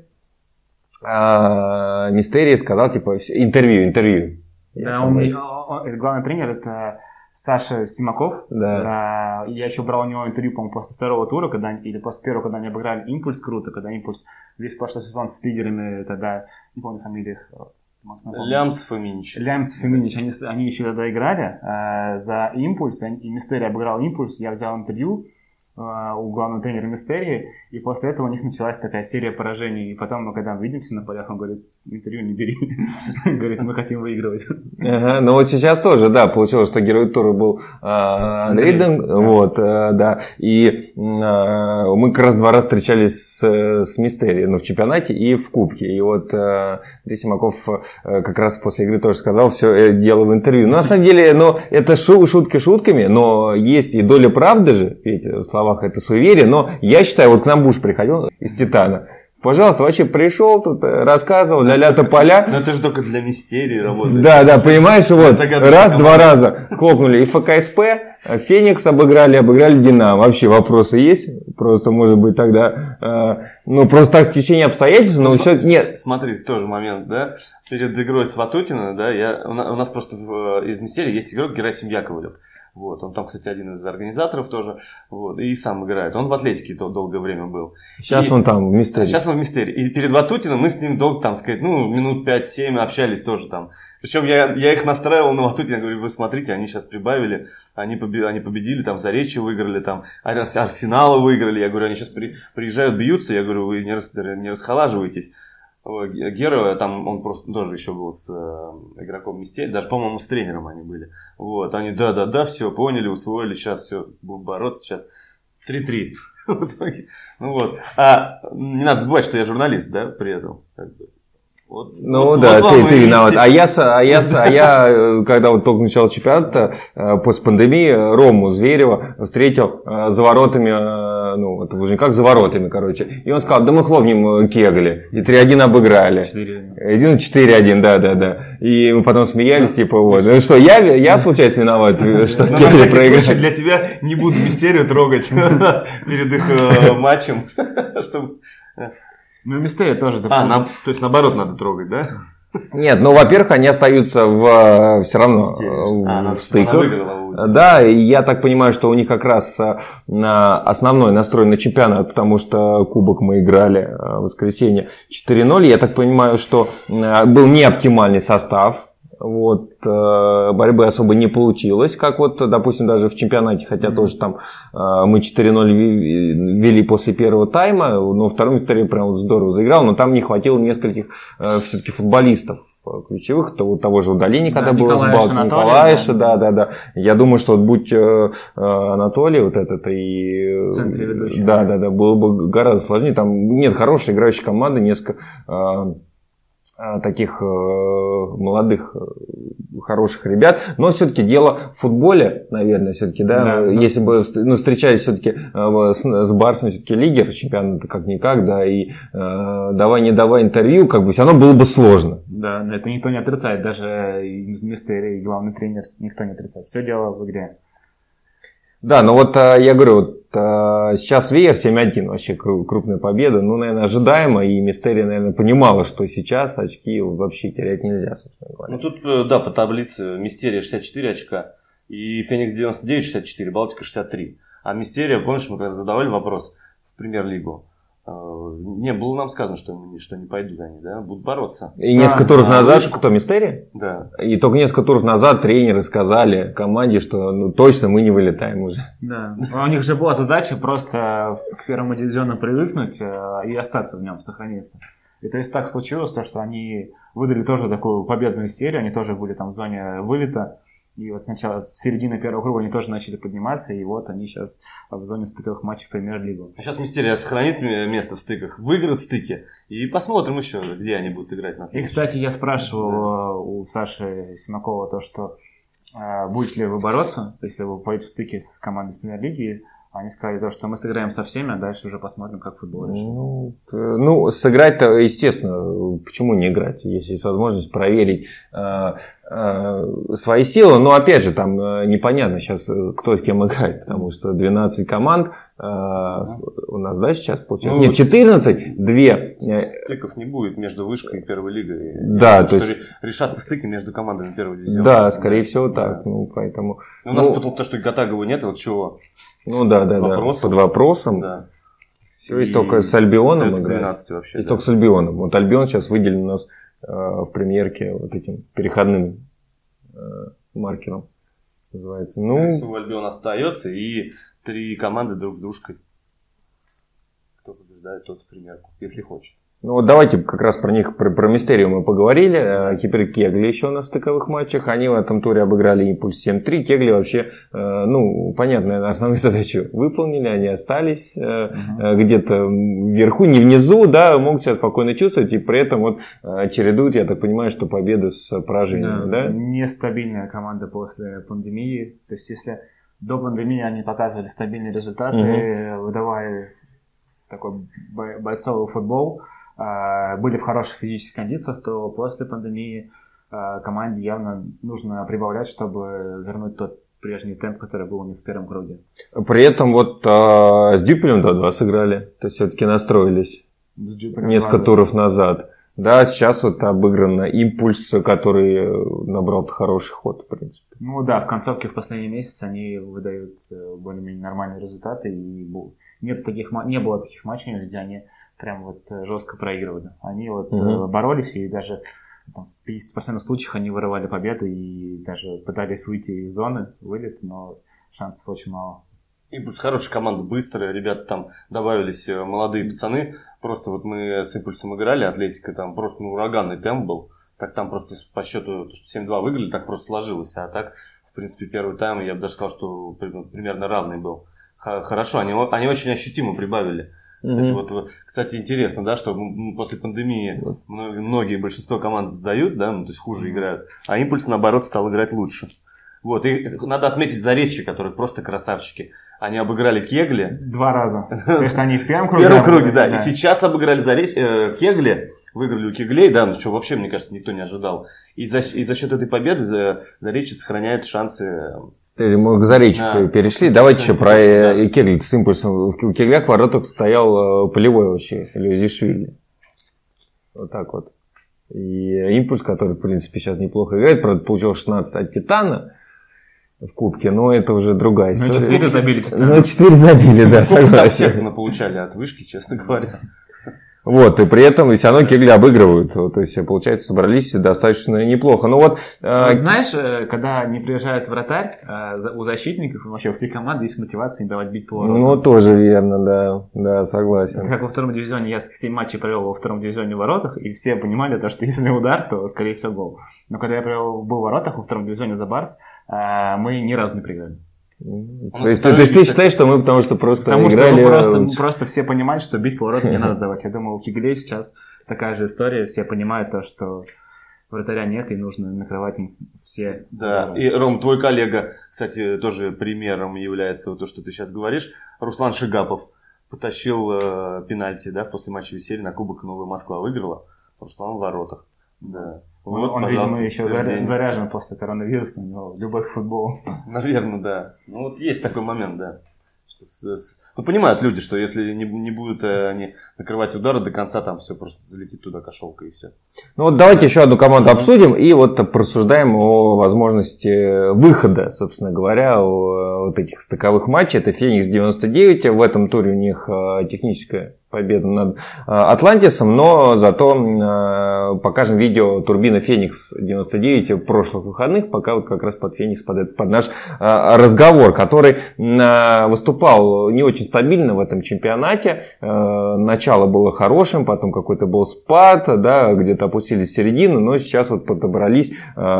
Мистерии сказал, типа, интервью. Да, главный тренер это Саша Симаков. Да. Я еще брал у него интервью, по-моему, после второго тура, или после первого, когда они обыграли Импульс круто, когда Импульс весь прошлый сезон с лидерами, тогда, не помню фамилии их. Лямцев и Минич. Они еще тогда играли за Импульс, и Мистерия обыграл Импульс. Я взял интервью у главного тренера Мистерии, и после этого у них началась такая серия поражений. И потом, когда мы видимся на полях, он говорит, интервью не бери. Говорит, мы хотим выигрывать. Ага, ну вот сейчас тоже, да, получилось, что герой тура был Андрей да. И мы как раз 2 раза встречались с Мистерией, в чемпионате и в кубке. И вот Андрей Симаков как раз после игры тоже сказал, все дело в интервью. Но на самом деле, это шутки шутками, но есть и доля правды же, видите, в словах это суеверие, но я считаю, вот к нам Буш приходил из Титана, пожалуйста, вообще пришел тут, рассказывал, ля-ля тополя. Но это же только для Мистерии работает. Да, понимаешь, вот, раз-два раза хлопнули и ФКСП, Феникс обыграли Динамо. Вообще вопросы есть? Просто, может быть, тогда, просто так стечение обстоятельств, но все, нет. Смотри, тоже момент, да, перед игрой с Ватутино, да, у нас просто из Мистерии есть игрок Герасим Яковлев. Вот, он там, кстати, один из организаторов тоже, вот, и сам играет. Он в Атлетике долгое время был. Сейчас он там в Мистерии. Сейчас он в Мистерии. И перед Ватутиным мы с ним долго, там, сказать, минут 5-7 общались тоже там. Причем я их настраивал на Ватутина, говорю, вы смотрите, они сейчас прибавили, они победили, там, Заречье выиграли, там, Арсенала выиграли. Я говорю, они сейчас приезжают, бьются, я говорю, вы не расхолаживаетесь. Гера, там он просто тоже еще был с игроком Мистерии, даже, по-моему, с тренером они были. Вот, они, да, все, поняли, усвоили, сейчас все, будем бороться, сейчас 3-3. Ну вот, не надо забывать, что я журналист, да, при этом. Вот, ты виноват. А я, когда вот только начал чемпионат, после пандемии, Рому Зверева встретил за воротами, это уже никак, за воротами, короче. И он сказал, да мы хлопнем кегли. И 3-1 обыграли. 4-1, да. И мы потом смеялись, типа, вот. Ну что, я получается, виноват, что кегли проиграли. Для тебя не буду Мистерию трогать перед их матчем, чтобы... Ну, Мистерия тоже. То есть, наоборот, надо трогать, да? Нет, во-первых, они остаются все равно в стыках. Да, и я так понимаю, что у них как раз основной настрой на чемпионат, потому что кубок мы играли в воскресенье 4-0. Я так понимаю, что был не оптимальный состав. Вот, борьбы особо не получилось, как вот, допустим, даже в чемпионате, хотя тоже там мы 4-0 вели после первого тайма, но втором Мистерия прям вот здорово заиграл, но там не хватило нескольких все-таки футболистов ключевых, того же удаления, когда было с Балки, Николаевича, да. Я думаю, что вот будь Анатолий вот этот и... Да, было бы гораздо сложнее, там нет хорошей играющей команды, несколько таких молодых, хороших ребят. Но все-таки дело в футболе, наверное, все-таки, да. Если бы встречались все-таки с Барсом, все-таки лидер чемпионата как-никак, да, и давай не давай интервью, как бы все равно было бы сложно. Да, это никто не отрицает, даже мистер и главный тренер, никто не отрицает. Все дело в игре. Да, но вот я говорю, вот сейчас Веер 7-1, вообще крупная победа, ну, наверное, ожидаемо, и Мистерия, наверное, понимала, что сейчас очки вообще терять нельзя, собственно говоря. Ну, тут, да, по таблице Мистерия 64 очка, и Феникс 99, 64, Балтика 63. А Мистерия, помнишь, мы когда задавали вопрос в Премьер-лигу, не было нам сказано, что не пойдут они, да, будут бороться. И несколько туров назад, кто, Мистерия? Да. И только несколько туров назад тренеры сказали команде, что ну, точно мы не вылетаем уже. Да. У них же была задача просто к первому дивизиону привыкнуть и остаться в нем, сохраниться. И то есть так случилось, то, что они выдали тоже такую победную серию, они тоже были там в зоне вылета. И вот сначала с середины первого круга они тоже начали подниматься, и вот они сейчас в зоне стыковых матчей в Премьер-лигу. Сейчас Мистерия сохранит место в стыках, выиграет стыки, и посмотрим еще, где они будут играть. И, кстати, я спрашивал у Саши Симакова то, что будете ли вы бороться, если вы пойдете в стыки с командой из Премьер-лиги. Они сказали то, что мы сыграем со всеми, а дальше уже посмотрим, как футбол решит. Ну, сыграть-то, естественно, почему не играть, если есть возможность проверить свои силы. Но, опять же, там непонятно сейчас, кто с кем играет, потому что 12 команд у нас, да, сейчас получается? Нет, 14, 2. Стыков не будет между вышкой и первой лигой. Да, то есть решаться стыки между командами первого дивизиона. Да, скорее всего так. Ну, поэтому. У нас тут то, что Гатагова нет, вот чего. Ну да, под вопросом. Да. Все есть только с Альбионом играет. 12 вообще. Есть только с Альбионом. Вот Альбион сейчас выделен у нас в премьерке вот этим переходным маркером. Называется. Ну, Альбион остается, и 3 команды друг с дружкой. Кто побеждает, тот в премьерку, если хочет. Ну вот давайте как раз про них, про Мистерию мы поговорили. Теперь Кегли еще на стыковых матчах. Они в этом туре обыграли Импульс 7-3. Кегли вообще, ну, понятно, основную задачу выполнили. Они остались где-то вверху, не внизу, да, могут себя спокойно чувствовать. И при этом вот чередуют, я так понимаю, что победы с поражениями, да? Нестабильная команда после пандемии. То есть если до пандемии они показывали стабильные результаты, выдавая такой бойцовый футбол, были в хороших физических кондициях, то после пандемии команде явно нужно прибавлять, чтобы вернуть тот прежний темп, который был у них в первом круге. При этом вот с Дюпелем 2-2 сыграли, то есть все-таки настроились несколько туров назад. Да, сейчас вот обыгран Импульс, который набрал хороший ход, в принципе. Ну да, в концовке в последний месяц они выдают более-менее нормальные результаты, и не было таких матчей, где они прям вот жестко проигрывали. Они вот боролись, и даже в 50% случаев они вырывали победу и даже пытались выйти из зоны, вылет, но шансов очень мало. Импульс хорошая команда, быстрая, ребята там добавились молодые пацаны. Просто вот мы с Импульсом играли, Атлетика, там просто ураганный темп был. Так там просто по счету 7-2 выиграли, так просто сложилось. А так, в принципе, первый тайм, я бы даже сказал, что примерно равный был. Хорошо, они очень ощутимо прибавили. Кстати, интересно, да, что после пандемии многие, большинство команд сдают, да, ну, то есть хуже играют, а Импульс, наоборот, стал играть лучше. Вот, и надо отметить Заречье, которые просто красавчики. Они обыграли Кегли. 2 раза. То есть они в первом круге. В первом круге, да. И сейчас обыграли Кегли, выиграли у Кеглей, да, ну что вообще, мне кажется, никто не ожидал. И за счет этой победы Заречье сохраняет шансы. Мы к Заречью перешли. Давайте еще про Кегли с Импульсом. У Кегля в воротах стоял полевой вообще, Лезишвили. Вот так вот. И Импульс, который, в принципе, сейчас неплохо играет, правда, получил 16 от Титана в кубке, но это уже другая история. Ну, 4 забили. Ну, 4 забили, да, согласен. Всех мы получали от вышки, честно говоря. Вот, и при этом все равно Кегли обыгрывают. То есть, получается, собрались достаточно неплохо. Ну вот, знаешь, когда не приезжает вратарь, у защитников и вообще у всей команды есть мотивация не давать бить по воротам. Ну, тоже верно, да, согласен. Как во втором дивизионе, я 7 матчей провел во втором дивизионе в воротах, и все понимали, что если удар, то, скорее всего, гол. Но когда я был в воротах во втором дивизионе за Барс, мы ни разу не проиграли. То есть ты считаешь, что мы потому что просто играли... Просто все понимают, что бить по воротам не надо давать. Я думаю, у Кеглей сейчас такая же история. Все понимают то, что вратаря нет, и нужно накрывать все. Да, и, Ром, твой коллега, кстати, тоже примером является вот то, что ты сейчас говоришь. Руслан Шигапов потащил пенальти, да, после матча серии на Кубок Новая Москва. Выиграла, Руслан в воротах. Да. Вот, он видимо, еще заряжен после коронавируса, у него любовь к футболу. Наверное, да. Ну, вот есть такой момент, да. Ну, понимают люди, что если не будут они накрывать удары до конца, там все просто залетит туда кошелка и все. Ну вот давайте еще одну команду обсудим и вот порассуждаем о возможности выхода, собственно говоря, вот этих стыковых матчей. Это Феникс 99, в этом туре у них техническая победа над Атлантисом, но зато покажем видео турбина Феникс 99 в прошлых выходных, пока вот как раз под Феникс, под наш разговор, который выступал не очень стабильно в этом чемпионате. Начало было хорошим, потом какой-то был спад, да, где-то опустились в середину, но сейчас вот подобрались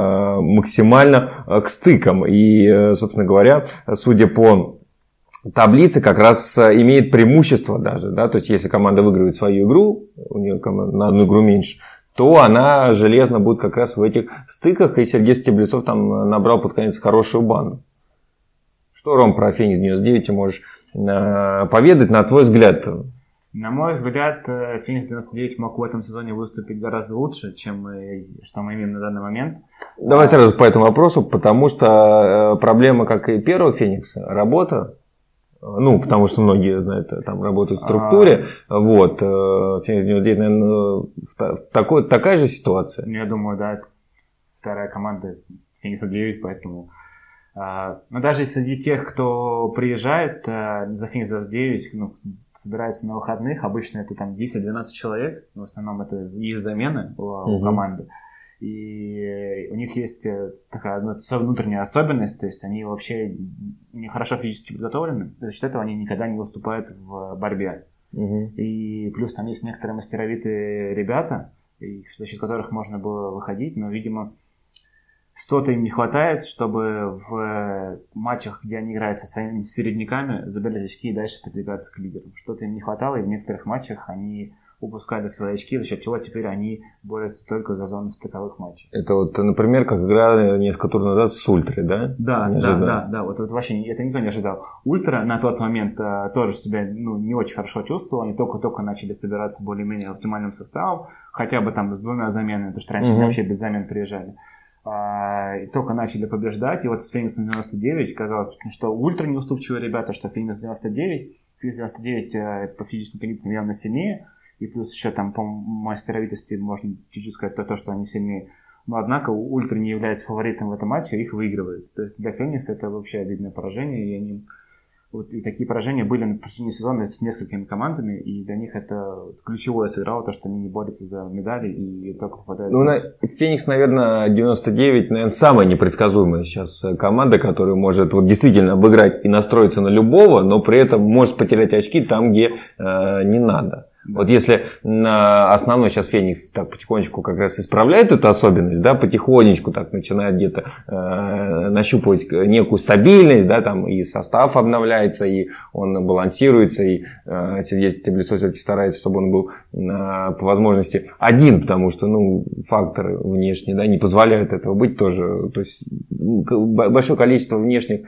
максимально к стыкам. И, собственно говоря, судя по таблице, как раз имеет преимущество даже, да, то есть если команда выигрывает свою игру, у нее на одну игру меньше, то она железно будет как раз в этих стыках, и Сергей Стеблецов там набрал под конец хорошую банду. Что, Ром, про Феникс 99 можешь поведать, на твой взгляд? На мой взгляд, Феникс 99 мог в этом сезоне выступить гораздо лучше, чем что мы имеем на данный момент. Давай сразу по этому вопросу, потому что проблема, как и первого Феникса, работа. Ну, потому что многие, знают, там работают в структуре. Вот. Феникс 99, наверное, такая же ситуация. Я думаю, да, вторая команда Феникса 9, поэтому... Но даже среди тех, кто приезжает за Феникс 99, ну, собирается на выходных, обычно это там 10-12 человек, в основном это их замены у команды. И у них есть такая внутренняя особенность, то есть они вообще не хорошо физически подготовлены, за счет этого они никогда не выступают в борьбе. И плюс там есть некоторые мастеровитые ребята, за счет которых можно было выходить, но, видимо, что-то им не хватает, чтобы в матчах, где они играют со своими середняками, забирать очки и дальше продвигаться к лидерам. Что-то им не хватало, и в некоторых матчах они упускали свои очки, за счет чего теперь они борются только за зону стыковых матчей. Это вот, например, как игра несколько туров назад с Ультрой, да? Да. Вот вообще это никто не ожидал. Ультра на тот момент тоже себя не очень хорошо чувствовал. Они только начали собираться более-менее оптимальным составом, хотя бы там с 2 заменами, потому что раньше они вообще без замен приезжали. И только начали побеждать. И вот с Фениксом 99 казалось, что ультра неуступчивые ребята, что Феникс 99. Феникс 99 по физическим кондициям явно сильнее. И плюс еще там по мастеровитости можно чуть-чуть сказать то, что они сильнее. Но однако ультра не является фаворитом в этом матче, их выигрывают. То есть для Феникса это вообще обидное поражение. И такие поражения были на протяжении сезона с несколькими командами, и для них это ключевое сыграло, то, что они не борются за медали и только попадают. Феникс, наверное, 99, наверное, самая непредсказуемая сейчас команда, которая может вот действительно обыграть и настроиться на любого, но при этом может потерять очки там, где не надо. Да. Вот если основной сейчас Феникс так потихонечку как раз исправляет эту особенность, да, потихонечку так начинает где-то нащупывать некую стабильность, да, там и состав обновляется, и он балансируется, и Сергей Стеблецов все-таки старается, чтобы он был по возможности один, потому что, факторы внешние, да, не позволяют этого быть тоже, то есть большое количество внешних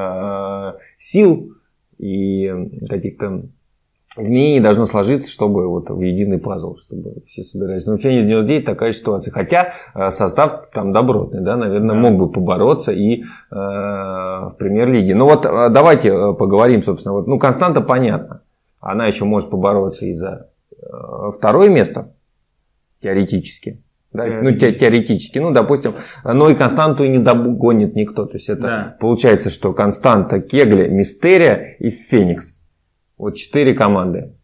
сил и каких-то изменений должно сложиться, чтобы вот в единый пазл, чтобы все собирались. Но в Феникс 99 такая ситуация. Хотя состав там добротный, да, наверное, мог бы побороться и в премьер-лиге. Ну вот давайте поговорим, собственно. Вот, константа понятна. Она еще может побороться и за второе место, теоретически. Да? Теоретически, допустим, но и константу и не догонит никто. То есть это получается, что константа, Кегли, Мистерия и Феникс. Вот 4 команды,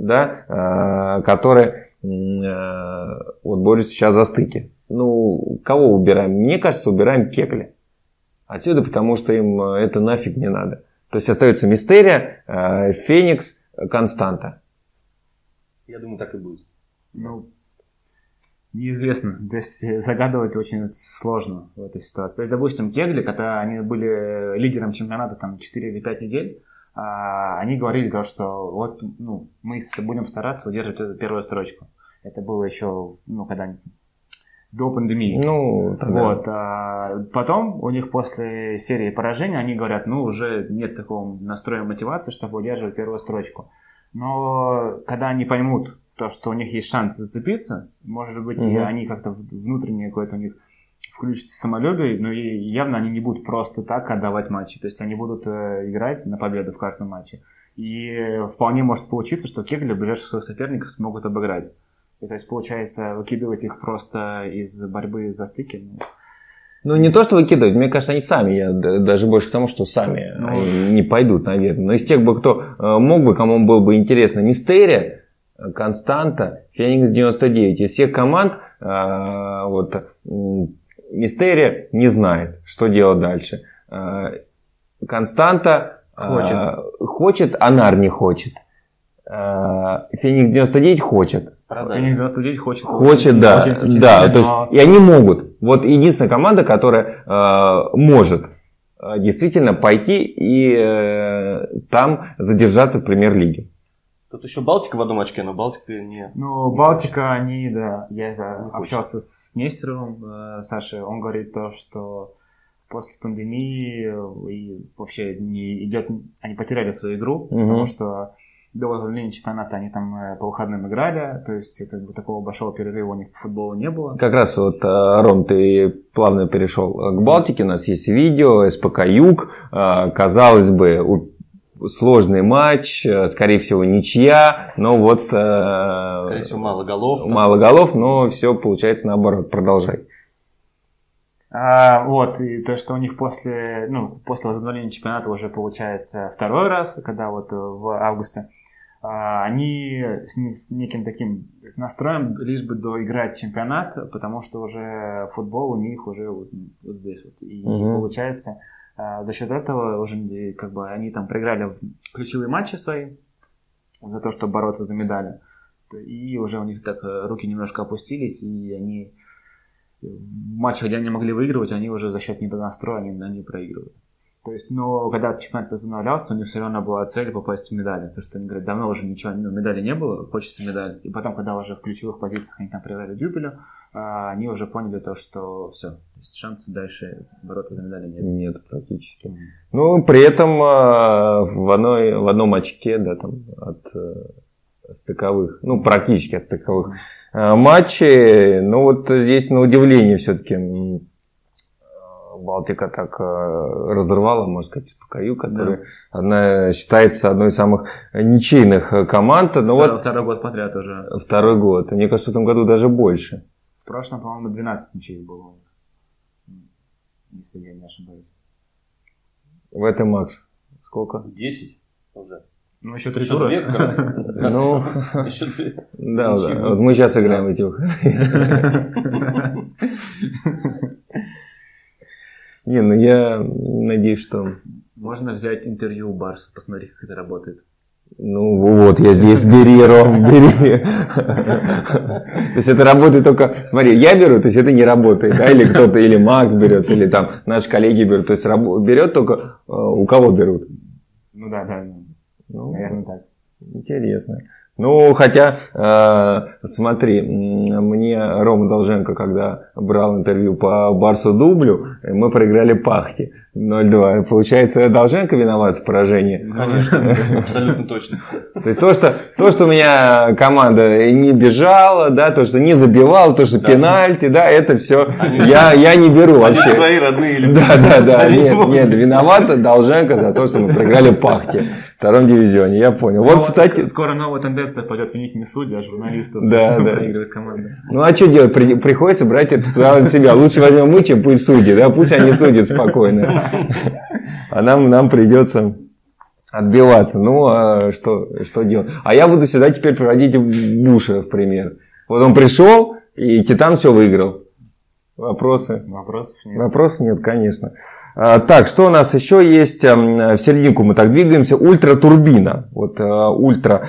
да, которые вот борются сейчас за стыки. Кого убираем? Мне кажется, убираем Кегли. Отсюда, потому что им это нафиг не надо. То есть остается Мистерия, Феникс, Константа. Я думаю, так и будет. Неизвестно. То есть загадывать очень сложно в этой ситуации. Допустим, Кегли, когда они были лидером чемпионата там 4 или 5 недель, они говорили, что вот мы будем стараться удерживать эту первую строчку. Это было еще, когда до пандемии. Тогда. Вот. Потом у них после серии поражений они говорят, уже нет такого настроя мотивации, чтобы удерживать первую строчку. Но когда они поймут то, что у них есть шанс зацепиться, может быть, и они как-то внутреннее какое-то у них включится самолюбие, но и явно они не будут просто так отдавать матчи. То есть они будут играть на победу в каждом матче. И вполне может получиться, что Кегли ближайших своих соперников смогут обыграть. И, то есть, получается, выкидывать их просто из борьбы за стыки. Не то, что выкидывать, мне кажется, они сами, я даже больше к тому, что сами не пойдут, наверное. Но из тех бы, кто мог бы, кому было бы интересно, Мистерия, Константа, Феникс 99. Из всех команд Мистерия не знает, что делать дальше. Константа хочет, Анар не хочет. Феникс 99 хочет. Феникс 99 хочет. Хочет, да. Да, то есть, и они могут. Вот единственная команда, которая может действительно пойти и там задержаться в премьер-лиге. Тут еще Балтика в одном очке, но Балтика не... Балтика, они, да. Я общался с Нестеровым, Сашей. Он говорит то, что после пандемии и вообще не идет... Они потеряли свою игру, потому что до возобновления чемпионата они там по выходным играли, то есть такого большого перерыва у них по футболу не было. Как раз Ром, ты плавно перешел к Балтике, у нас есть видео, СПК Юг, казалось бы, сложный матч, скорее всего ничья, но скорее всего мало голов. Мало голов, но все получается наоборот, продолжай. И то, что у них после возобновления чемпионата уже получается второй раз, когда в августе, они с неким таким настроем лишь бы доиграть чемпионат, потому что уже футбол у них уже вот здесь вот. И получается, за счет этого уже они там проиграли ключевые матчи свои за то, чтобы бороться за медали. И уже у них так руки немножко опустились, и они в матчах, где они могли выигрывать, они уже за счет недонастроя они проигрывают. То есть, но когда чемпионат возобновлялся, у них все равно была цель попасть в медали. Потому что они говорят, давно уже ничего, медали не было, хочется медаль. И потом, когда уже в ключевых позициях они там проиграли Дюбелю, они уже поняли то, что все, то есть шансов дальше бороться за медали нет. Нет, практически. При этом в одном очке, да, там, от стыковых, практически от стыковых матчей, здесь на удивление все-таки Балтика так разорвала, можно сказать, СПК Юг, которая одна считается одной из самых ничейных команд. Второй год подряд уже. Второй год. Мне кажется, в этом году даже больше. В прошлом, по-моему, 12 ничей было, если я не ошибаюсь. В этом, Макс, сколько? 10 уже. Еще 3 тура. Еще 2. Да. Вот мы сейчас играем в эти выходные. Я надеюсь, что... Можно взять интервью у Барса, посмотреть, как это работает. Я здесь, бери, Ром, бери. То есть это работает только... Смотри, я беру, то есть это не работает, да, или кто-то, или Макс берет, или там наши коллеги берут. То есть берет только у кого берут. Да. Наверное, так. Интересно. Хотя, смотри, мне Рома Долженко, когда брал интервью по Барсу Дублю, мы проиграли Пахте 0-2. Получается, Долженко виноват в поражении? Конечно, абсолютно точно. То есть то, что у меня команда не бежала, да, то, что не забивала, то, что пенальти, да, это все я не беру вообще. Они свои родные люди. Да. Нет, виноват Долженко за то, что мы проиграли Пахте в втором дивизионе, я понял. Вот, кстати... Скоро новая тенденция пойдет винить не судьи, а журналистов. Да. Проигрывает команда. А что делать? Приходится брать это на себя. Лучше возьмем мы, чем пусть судьи, да, пусть они судят спокойно. А нам придется отбиваться. Что делать? А я буду всегда теперь приводить Буша в пример. Вот он пришел, и Титан все выиграл. Вопросы? Вопросов нет, конечно. Так, что у нас еще есть? В серединку мы так двигаемся. Ультра-турбина. Ультра...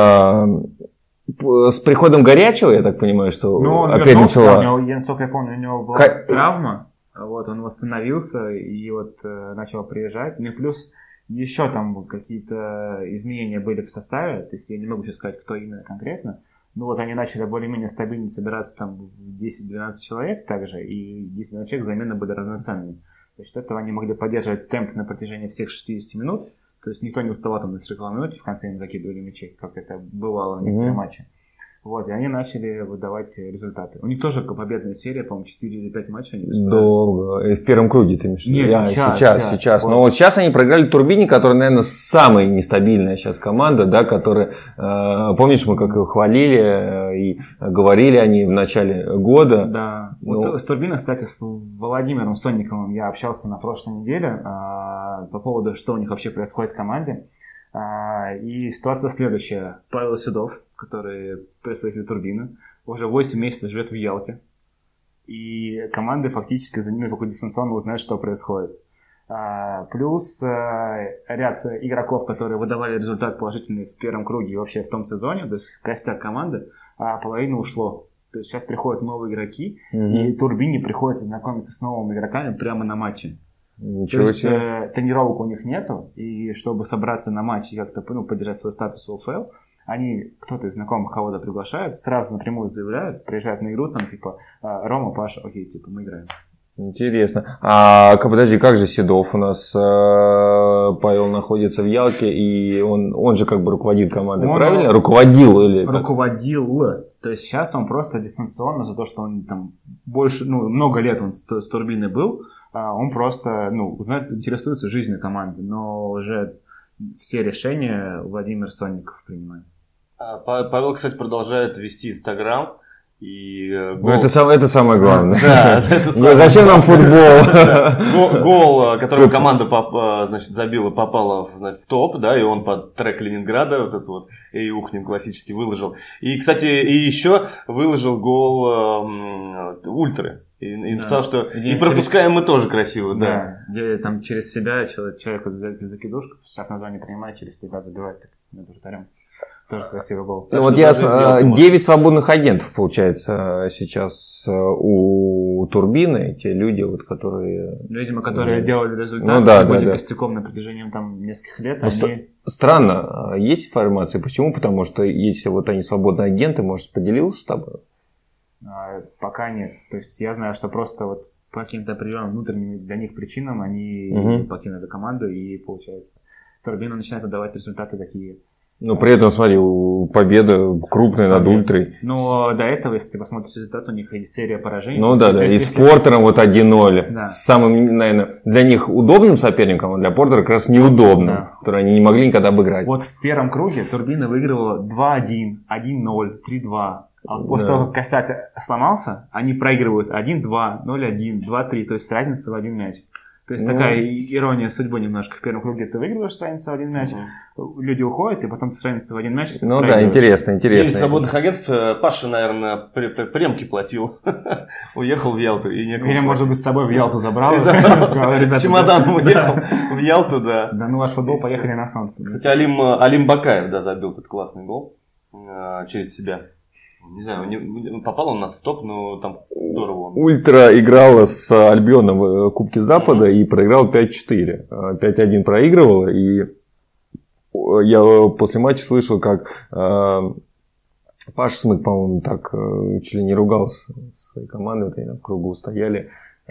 С приходом Горячего, я так понимаю, что опять начала... Насколько я помню, у него была травма. Он восстановился и начал приезжать. И плюс еще там какие-то изменения были в составе. То есть я не могу сейчас сказать, кто именно конкретно. Ну вот они начали более-менее стабильно собираться там в 10-12 человек также, и 10 человек замены были равноценными. За счет этого они могли поддерживать темп на протяжении всех 60 минут, то есть никто не уставал там на 40 минуте, в конце им закидывали мячей, как это бывало в некоторых матчах. Вот, и они начали выдавать результаты. У них тоже победная серия, по-моему, 4 или 5 матчей. Долго. В первом круге ты имеешь? Нет, сейчас. Вот. Но вот сейчас они проиграли Турбине, которая, наверное, самая нестабильная сейчас команда, да, которая, помнишь, мы как ее хвалили и говорили они в начале года. Да. Вот с Турбиной, кстати, с Владимиром Сонниковым я общался на прошлой неделе по поводу, что у них вообще происходит в команде. И ситуация следующая. Павел Седов, который представитель Турбины, уже 8 месяцев живет в Ялте. И команды фактически за ними только дистанционно узнают, что происходит. Плюс ряд игроков, которые выдавали результат положительный в первом круге и вообще в том сезоне, то есть костяк команды, половина ушло. То есть сейчас приходят новые игроки, и Турбине приходится знакомиться с новыми игроками прямо на матче. Ничего себе. Тренировок у них нету, и чтобы собраться на матч и как-то поддержать свой статус в ЛФЛ, они, кто-то из знакомых кого-то приглашают, сразу напрямую заявляют, приезжают на игру, там типа Рома, Паша, окей, типа мы играем. Интересно. Подожди, как же Седов у нас? Павел находится в Ялте, и он же как бы руководит командой, правильно? Руководил. То есть сейчас он просто дистанционно за то, что он там больше, много лет он с Турбиной был, он просто, узнает, интересуется жизнью команды, но уже все решения Владимир Сонников принимает. Павел, кстати, продолжает вести Инстаграм. И это самое главное. Да, зачем нам футбол? Гол, который команда забила, попала в топ, да, и он под трек Ленинграда, вот этот вот «Эй, ухнем» классически выложил. И, кстати, еще выложил гол Ультры. И написал, что и пропускаем мы тоже красиво. Да, где там через себя человек закидушку, шаг на зоне принимает, через себя забивает над вратарем. Тоже красивый гол. Вот 9 свободных агентов, получается, сейчас у Турбины. Те люди, вот, которые... Видимо, которые делали результат, были костяком на протяжении там нескольких лет. Странно, есть информация? Почему? Потому что если вот они свободные агенты, может, поделился с тобой? Пока нет. То есть я знаю, что просто вот по каким-то определенным внутренним для них причинам они покинули команду, и, получается, Турбина начинает отдавать результаты такие. Но при этом, смотри, победа крупная над Ультрой. Но до этого, если ты посмотришь результат, у них есть серия поражений. И с Портером вот 1-0. Да. С самым, наверное, для них удобным соперником, а для Портера как раз неудобным, который они не могли никогда обыграть. Вот в первом круге Турбина выигрывала 2-1, 1-0, 3-2. А после того, как косяк сломался, они проигрывают 1-2, 0-1, 2-3, то есть разница в один мяч. То есть такая ирония судьбы немножко. В первом круге ты выигрываешь с разницей в один мяч, люди уходят, и потом с разницей в один мяч интересно. Из свободных агентов Паша, наверное, премки платил. Уехал в Ялту. Или, может быть, с собой в Ялту забрал. С чемоданом уехал в Ялту, да. Да ну ваш футбол, поехали на солнце. Кстати, Алим Бакаев, забил этот классный гол через себя. Не знаю, попал он у нас в топ, но там здорово. Ультра играла с Альбионом в Кубке Запада и проиграл 5-4. 5-1 проигрывала, и я после матча слышал, как Паша Смык, по-моему, так чуть ли не ругался с своей командой, вот они в кругу стояли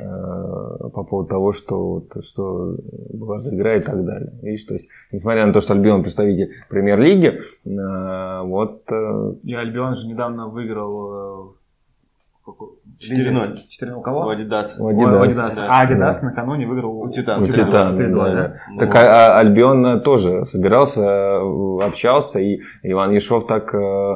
по поводу того, что Глаза играет и так далее. Видишь, то есть, несмотря на то, что Альбион представитель премьер-лиги, И Альбион же недавно выиграл 4-0. 4-0 у кого? У Адидас. Адидас накануне выиграл у Титана. Да. Так Альбион тоже собирался, общался, и Иван Ешов так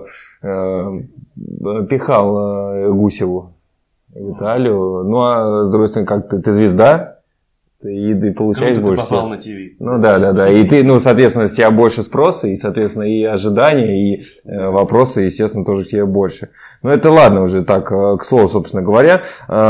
пихал Гусеву в Италию. Ну, а с другой стороны, как ты звезда, ты получаешь больше. Ты попал на ТВ. Ну, да. И ты, соответственно, с тебя больше спроса, и, соответственно, и ожидания, и вопросы, естественно, тоже к тебе больше. Но это ладно уже так, к слову, собственно говоря.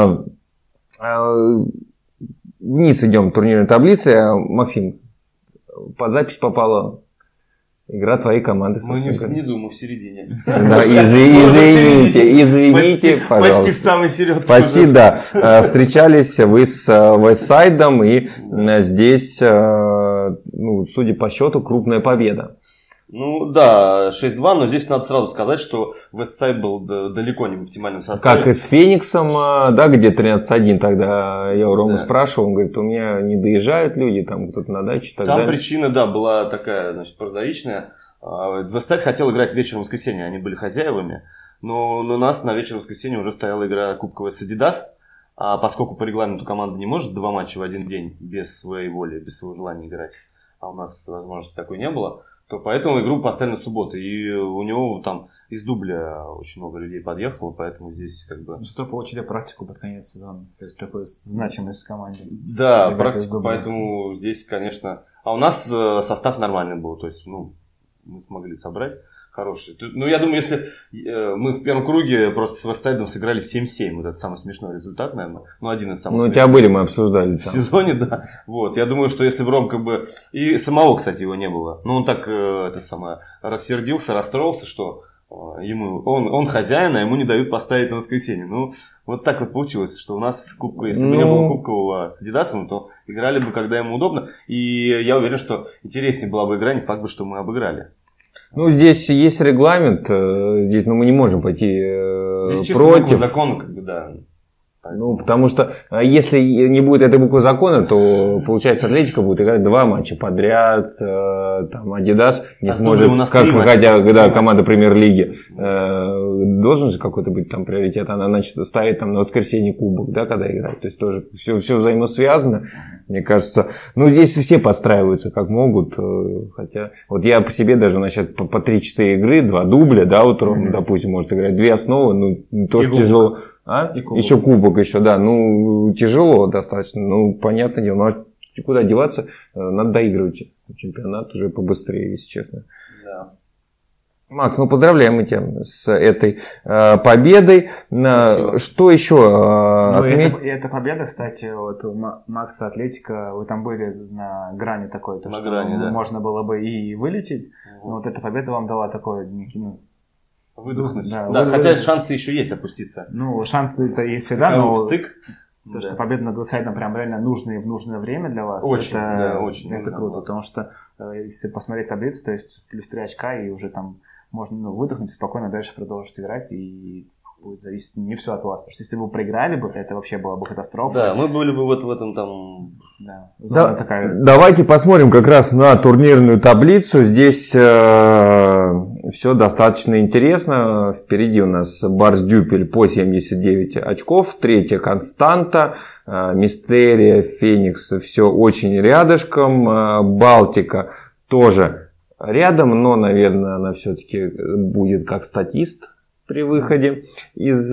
Вниз идем турнирной таблицы. Максим, под запись попала игра твоей команды. Мы не снизу, мы в середине. Да, извините, пожалуйста. Почти в самой середке. Почти, да. Встречались вы с Вестсайдом, и здесь, судя по счету, крупная победа. Ну да, 6-2, но здесь надо сразу сказать, что Вестсайд был далеко не в оптимальном составе. Как и с Фениксом, да, где 13-1 тогда я у Ромы спрашивал, он говорит, у меня не доезжают люди, там кто-то на даче. Там причина, да, была такая, значит, прозаичная. Вестсайд хотел играть вечером в воскресенье, они были хозяевами, но у нас на вечер в воскресенье уже стояла игра кубковая с Adidas, а поскольку по регламенту команда не может 2 матча в один день без своей воли, без своего желания играть, а у нас возможности такой не было, то поэтому игру поставили на субботу. И у него там из дубля очень много людей подъехало, поэтому здесь как бы... Зато получили практику под конец сезона. То есть такой значимость в команде. Да, практику, поэтому здесь, конечно... А у нас состав нормальный был, то есть, мы смогли собрать хороший. Ну, я думаю, если мы в первом круге просто с Вестсайдом сыграли 7-7, вот это самый смешной результат, наверное. Ну, один из самых смешных. у тебя были, мы обсуждали. В сезоне, да. Вот, я думаю, что если бы Ром как бы... И самого, кстати, его не было. Ну, он так, рассердился, расстроился, что ему... Он хозяин, а ему не дают поставить на воскресенье. Ну, вот так вот получилось, что у нас кубка, если бы не было кубкового с Адидасом, то играли бы, когда ему удобно. И я уверен, что интереснее была бы игра, не факт бы, что мы обыграли. Ну, здесь есть регламент, здесь мы не можем пойти здесь против. Здесь закона, как бы, да. Ну, потому что если не будет этой буквы закона, то, получается, Атлетико будет играть 2 матча подряд, там, Адидас не сможет, хотя команда премьер-лиги, должен же какой-то быть там приоритет, она, значит, ставит там на воскресенье кубок, да, когда играет, то есть тоже все взаимосвязано, мне кажется. Ну, здесь все подстраиваются как могут, хотя, вот я по себе даже, значит, по 3-4 игры, 2 дубля, да, вот Ром, допустим, может играть 2 основы, ну, тоже тяжело. Еще кубок еще, да, ну, тяжело достаточно, ну, понятное дело, но куда деваться, надо доигрывать чемпионат уже побыстрее, если честно. Да. Макс, ну, поздравляем мы тебя с этой победой. Спасибо. Что еще отметить? Эта победа, кстати, вот у Макса Атлетико, вы там были на грани такой, то, на что грани, да. можно было бы и вылететь, но вот эта победа вам дала такой, выдохнуть. Да, хотя шансы еще есть опуститься. Ну, шансы-то есть всегда, но стык. То, что победа над Вестсайдом прям реально нужная в нужное время для вас, очень, это круто. Потому что, если посмотреть таблицу, то есть плюс 3 очка, и уже там можно выдохнуть, спокойно дальше продолжить играть, и будет зависеть не все от вас. Потому что если бы вы проиграли бы, это вообще была бы катастрофа. Да, мы были бы в этом там... Да, зона такая. Давайте посмотрим как раз на турнирную таблицу. Здесь все достаточно интересно. Впереди у нас Барс Дюпель по 79 очков. 3-я Константа, Мистерия, Феникс. Все очень рядышком. Балтика тоже рядом, но, наверное, она все-таки будет как статист при выходе из,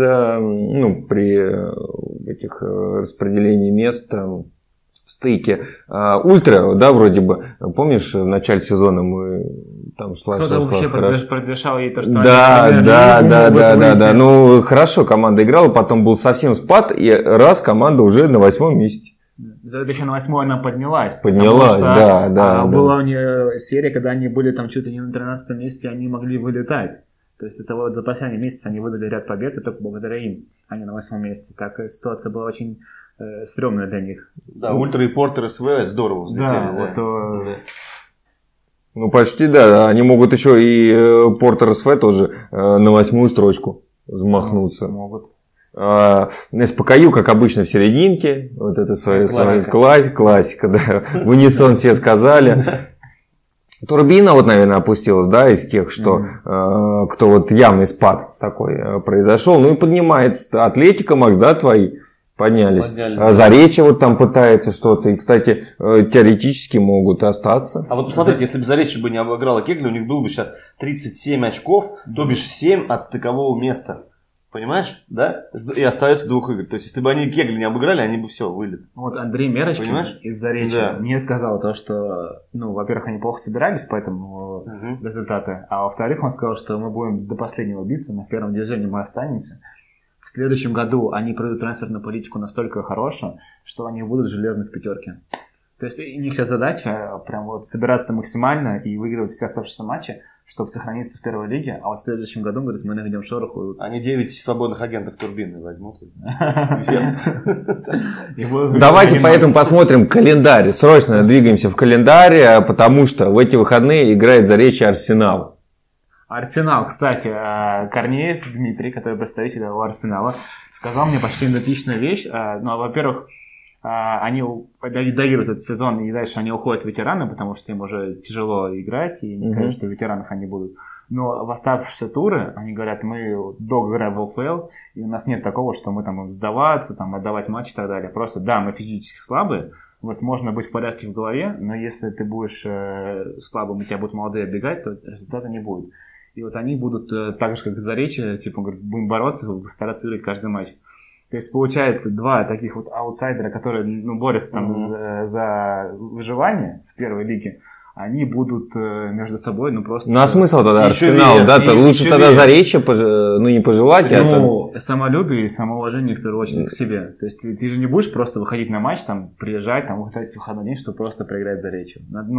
при этих распределении мест в стыке. Ультра, да, вроде бы, помнишь, в начале сезона мы там шла вообще хорошо. предрешал ей то, что да. Ну, хорошо команда играла, потом был совсем спад, и раз команда уже на 8-м месте. Это еще на 8-й она поднялась. Да. Была у нее серия, когда они были там чуть ли не на 13-м месте, они могли вылетать. То есть это вот за последний месяц они выдали ряд побед, и только благодаря им, а не на 8-м месте. Так ситуация была очень стрёмная для них. Да, Ультра и Портер СВ здорово взлетели. Ну почти, да. Они могут еще и Портер СВ тоже на 8-ю строчку взмахнуться. Могут. СПКЮ, как обычно, в серединке. Вот это своя классика, да. В унисон все сказали. Турбина, вот, наверное, опустилась, да, из тех, что кто вот явный спад такой произошел. Ну и поднимается Атлетико, Макс, да, твои поднялись. Заречье вот там пытается что-то. И, кстати, теоретически могут остаться. А вот посмотрите, если бы Заречье бы не обыграла Кегли, у них было бы сейчас 37 очков, то бишь 7 от стыкового места. Понимаешь, да? И остается 2 игр. То есть, если бы они Кегли не обыграли, они бы все, вылет. Вот Андрей Мерочкин из Заречья мне сказал то, что, во-первых, они плохо собирались, поэтому результаты. А во-вторых, он сказал, что мы будем до последнего биться, но в первом движении мы останемся. В следующем году они проведут трансферную политику настолько хорошую, что они будут железны в 5-ке. То есть у них сейчас задача прям вот собираться максимально и выигрывать все оставшиеся матчи, чтобы сохраниться в первой лиге, а вот в следующем году, говорит, мы наведем шороху. Они 9 свободных агентов турбины возьмут. Давайте поэтому посмотрим календарь. Срочно двигаемся в календарь, потому что в эти выходные играет Заречье Арсенал. Арсенал, кстати, Корнеев Дмитрий, который представитель Арсенала, сказал мне почти идентичную вещь. Ну, во-первых, они доигрывают этот сезон, и дальше они уходят в ветераны, потому что им уже тяжело играть, и не скажу, что в ветеранах они будут. Но в оставшиеся туры, они говорят, мы долго играем в ЛФЛ, и у нас нет такого, что мы там будем сдаваться, там, отдавать матчи и так далее. Просто, да, мы физически слабые, вот можно быть в порядке в голове, но если ты будешь слабым, и тебя будут молодые бегать, то результата не будет. И вот они будут так же, как и Заречье, типа, говорят, будем бороться, стараться выиграть каждый матч. То есть, получается, два таких вот аутсайдера, которые борются там за выживание в первой лиге, они будут между собой, просто... Ну, а смысл тогда Арсенал, да? Лучше тогда Заречье, не пожелать, самолюбие и самоуважение в первую очередь к себе. То есть, ты же не будешь просто выходить на матч, там, приезжать, там, выходить в выходной день, чтобы просто проиграть Заречью.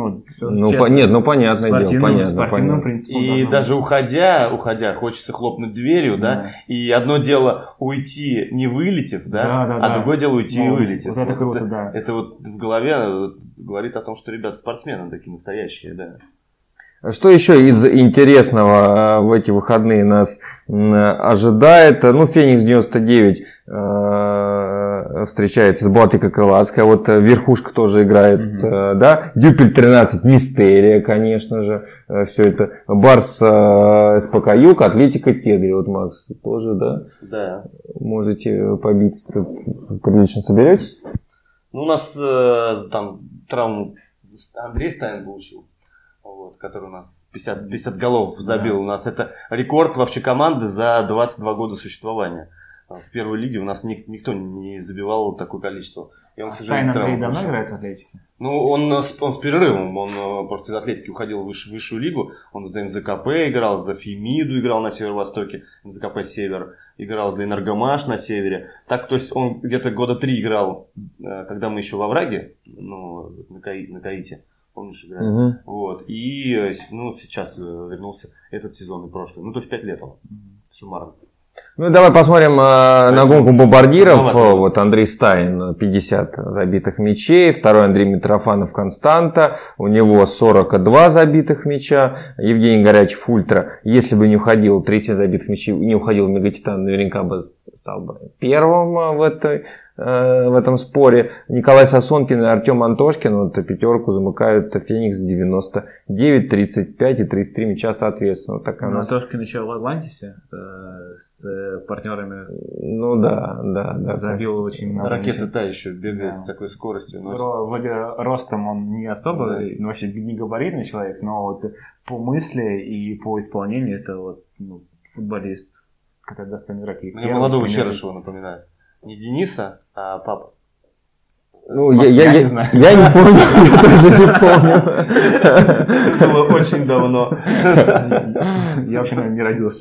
Понятное дело. Спортивным принципом. И даже уходя, хочется хлопнуть дверью, да? И одно дело уйти, не вылетев, да? А другое дело уйти и вылетев. Вот это круто, да. Это вот в голове говорит о том, что ребята спортсмены такие настоящие, да. Что еще из интересного в эти выходные нас ожидает? Феникс 99 встречается с Балтикой Крылатской, вот верхушка тоже играет, да? Дюпель 13, Мистерия, конечно же, все это. Барс СПК Юг, Атлетика Кедри, вот Макс тоже, да? Да. Можете побиться, прилично соберетесь? У нас там травму Андрей Стайн получил, который у нас 50 голов забил. У нас это рекорд вообще команды за 22 года существования. В первой лиге у нас никто не забивал такое количество. Стайн Андрей давно играет в Атлетике? Он с перерывом. Он просто из Атлетики уходил в высшую лигу. Он за НЗКП играл, за Фемиду играл на северо-востоке, НЗКП Север. Играл за Энергомаш на севере. Так, то есть он где-то года 3 играл, когда мы еще во Враге, на Каите. Помнишь, играли? И сейчас вернулся этот сезон и прошлый. То есть 5 лет он суммарно. Давай посмотрим на гонку бомбардиров. Вот Андрей Стайн, 50 забитых мячей. Второй Андрей Митрофанов, Константа. У него 42 забитых мяча. Евгений Горячев, Ультра. Если бы не уходил 30 забитых мячей, не уходил Мегатитан, наверняка бы стал бы первым в этом споре. Николай Сосонкин и Артем Антошкин пятерку замыкают Феникс 99, 35 и 33 мяча соответственно. Антошкин еще в Атлантисе с партнерами. Да. Забил очень много. Ракета та еще бегает с такой скоростью. Вроде ростом он не особо, вообще не габаритный человек, но по мысли и по исполнению это футболист, который достойный игрок. Мне молодого Черышева напоминает. Не Дениса, а папа. Я не знаю. Я не помню, я тоже не помню. Это было очень давно. Я вообще, наверное, не родился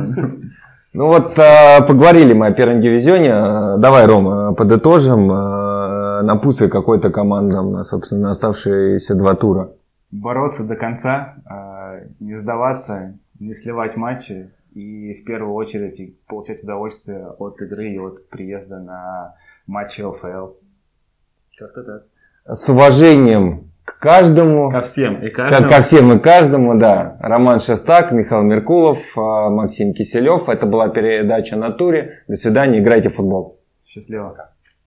тогда. Поговорили мы о первом дивизионе. Давай, Рома, подытожим. Напутствуй какой-то командам, собственно, на оставшиеся 2 тура. Бороться до конца, не сдаваться, не сливать матчи. И в первую очередь получать удовольствие от игры и от приезда на матчи ЛФЛ. Как-то так. С уважением к каждому. Ко всем и каждому. Ко всем и каждому, да. Роман Шестак, Михаил Меркулов, Максим Киселев. Это была передача «На туре». До свидания, играйте в футбол. Счастливо.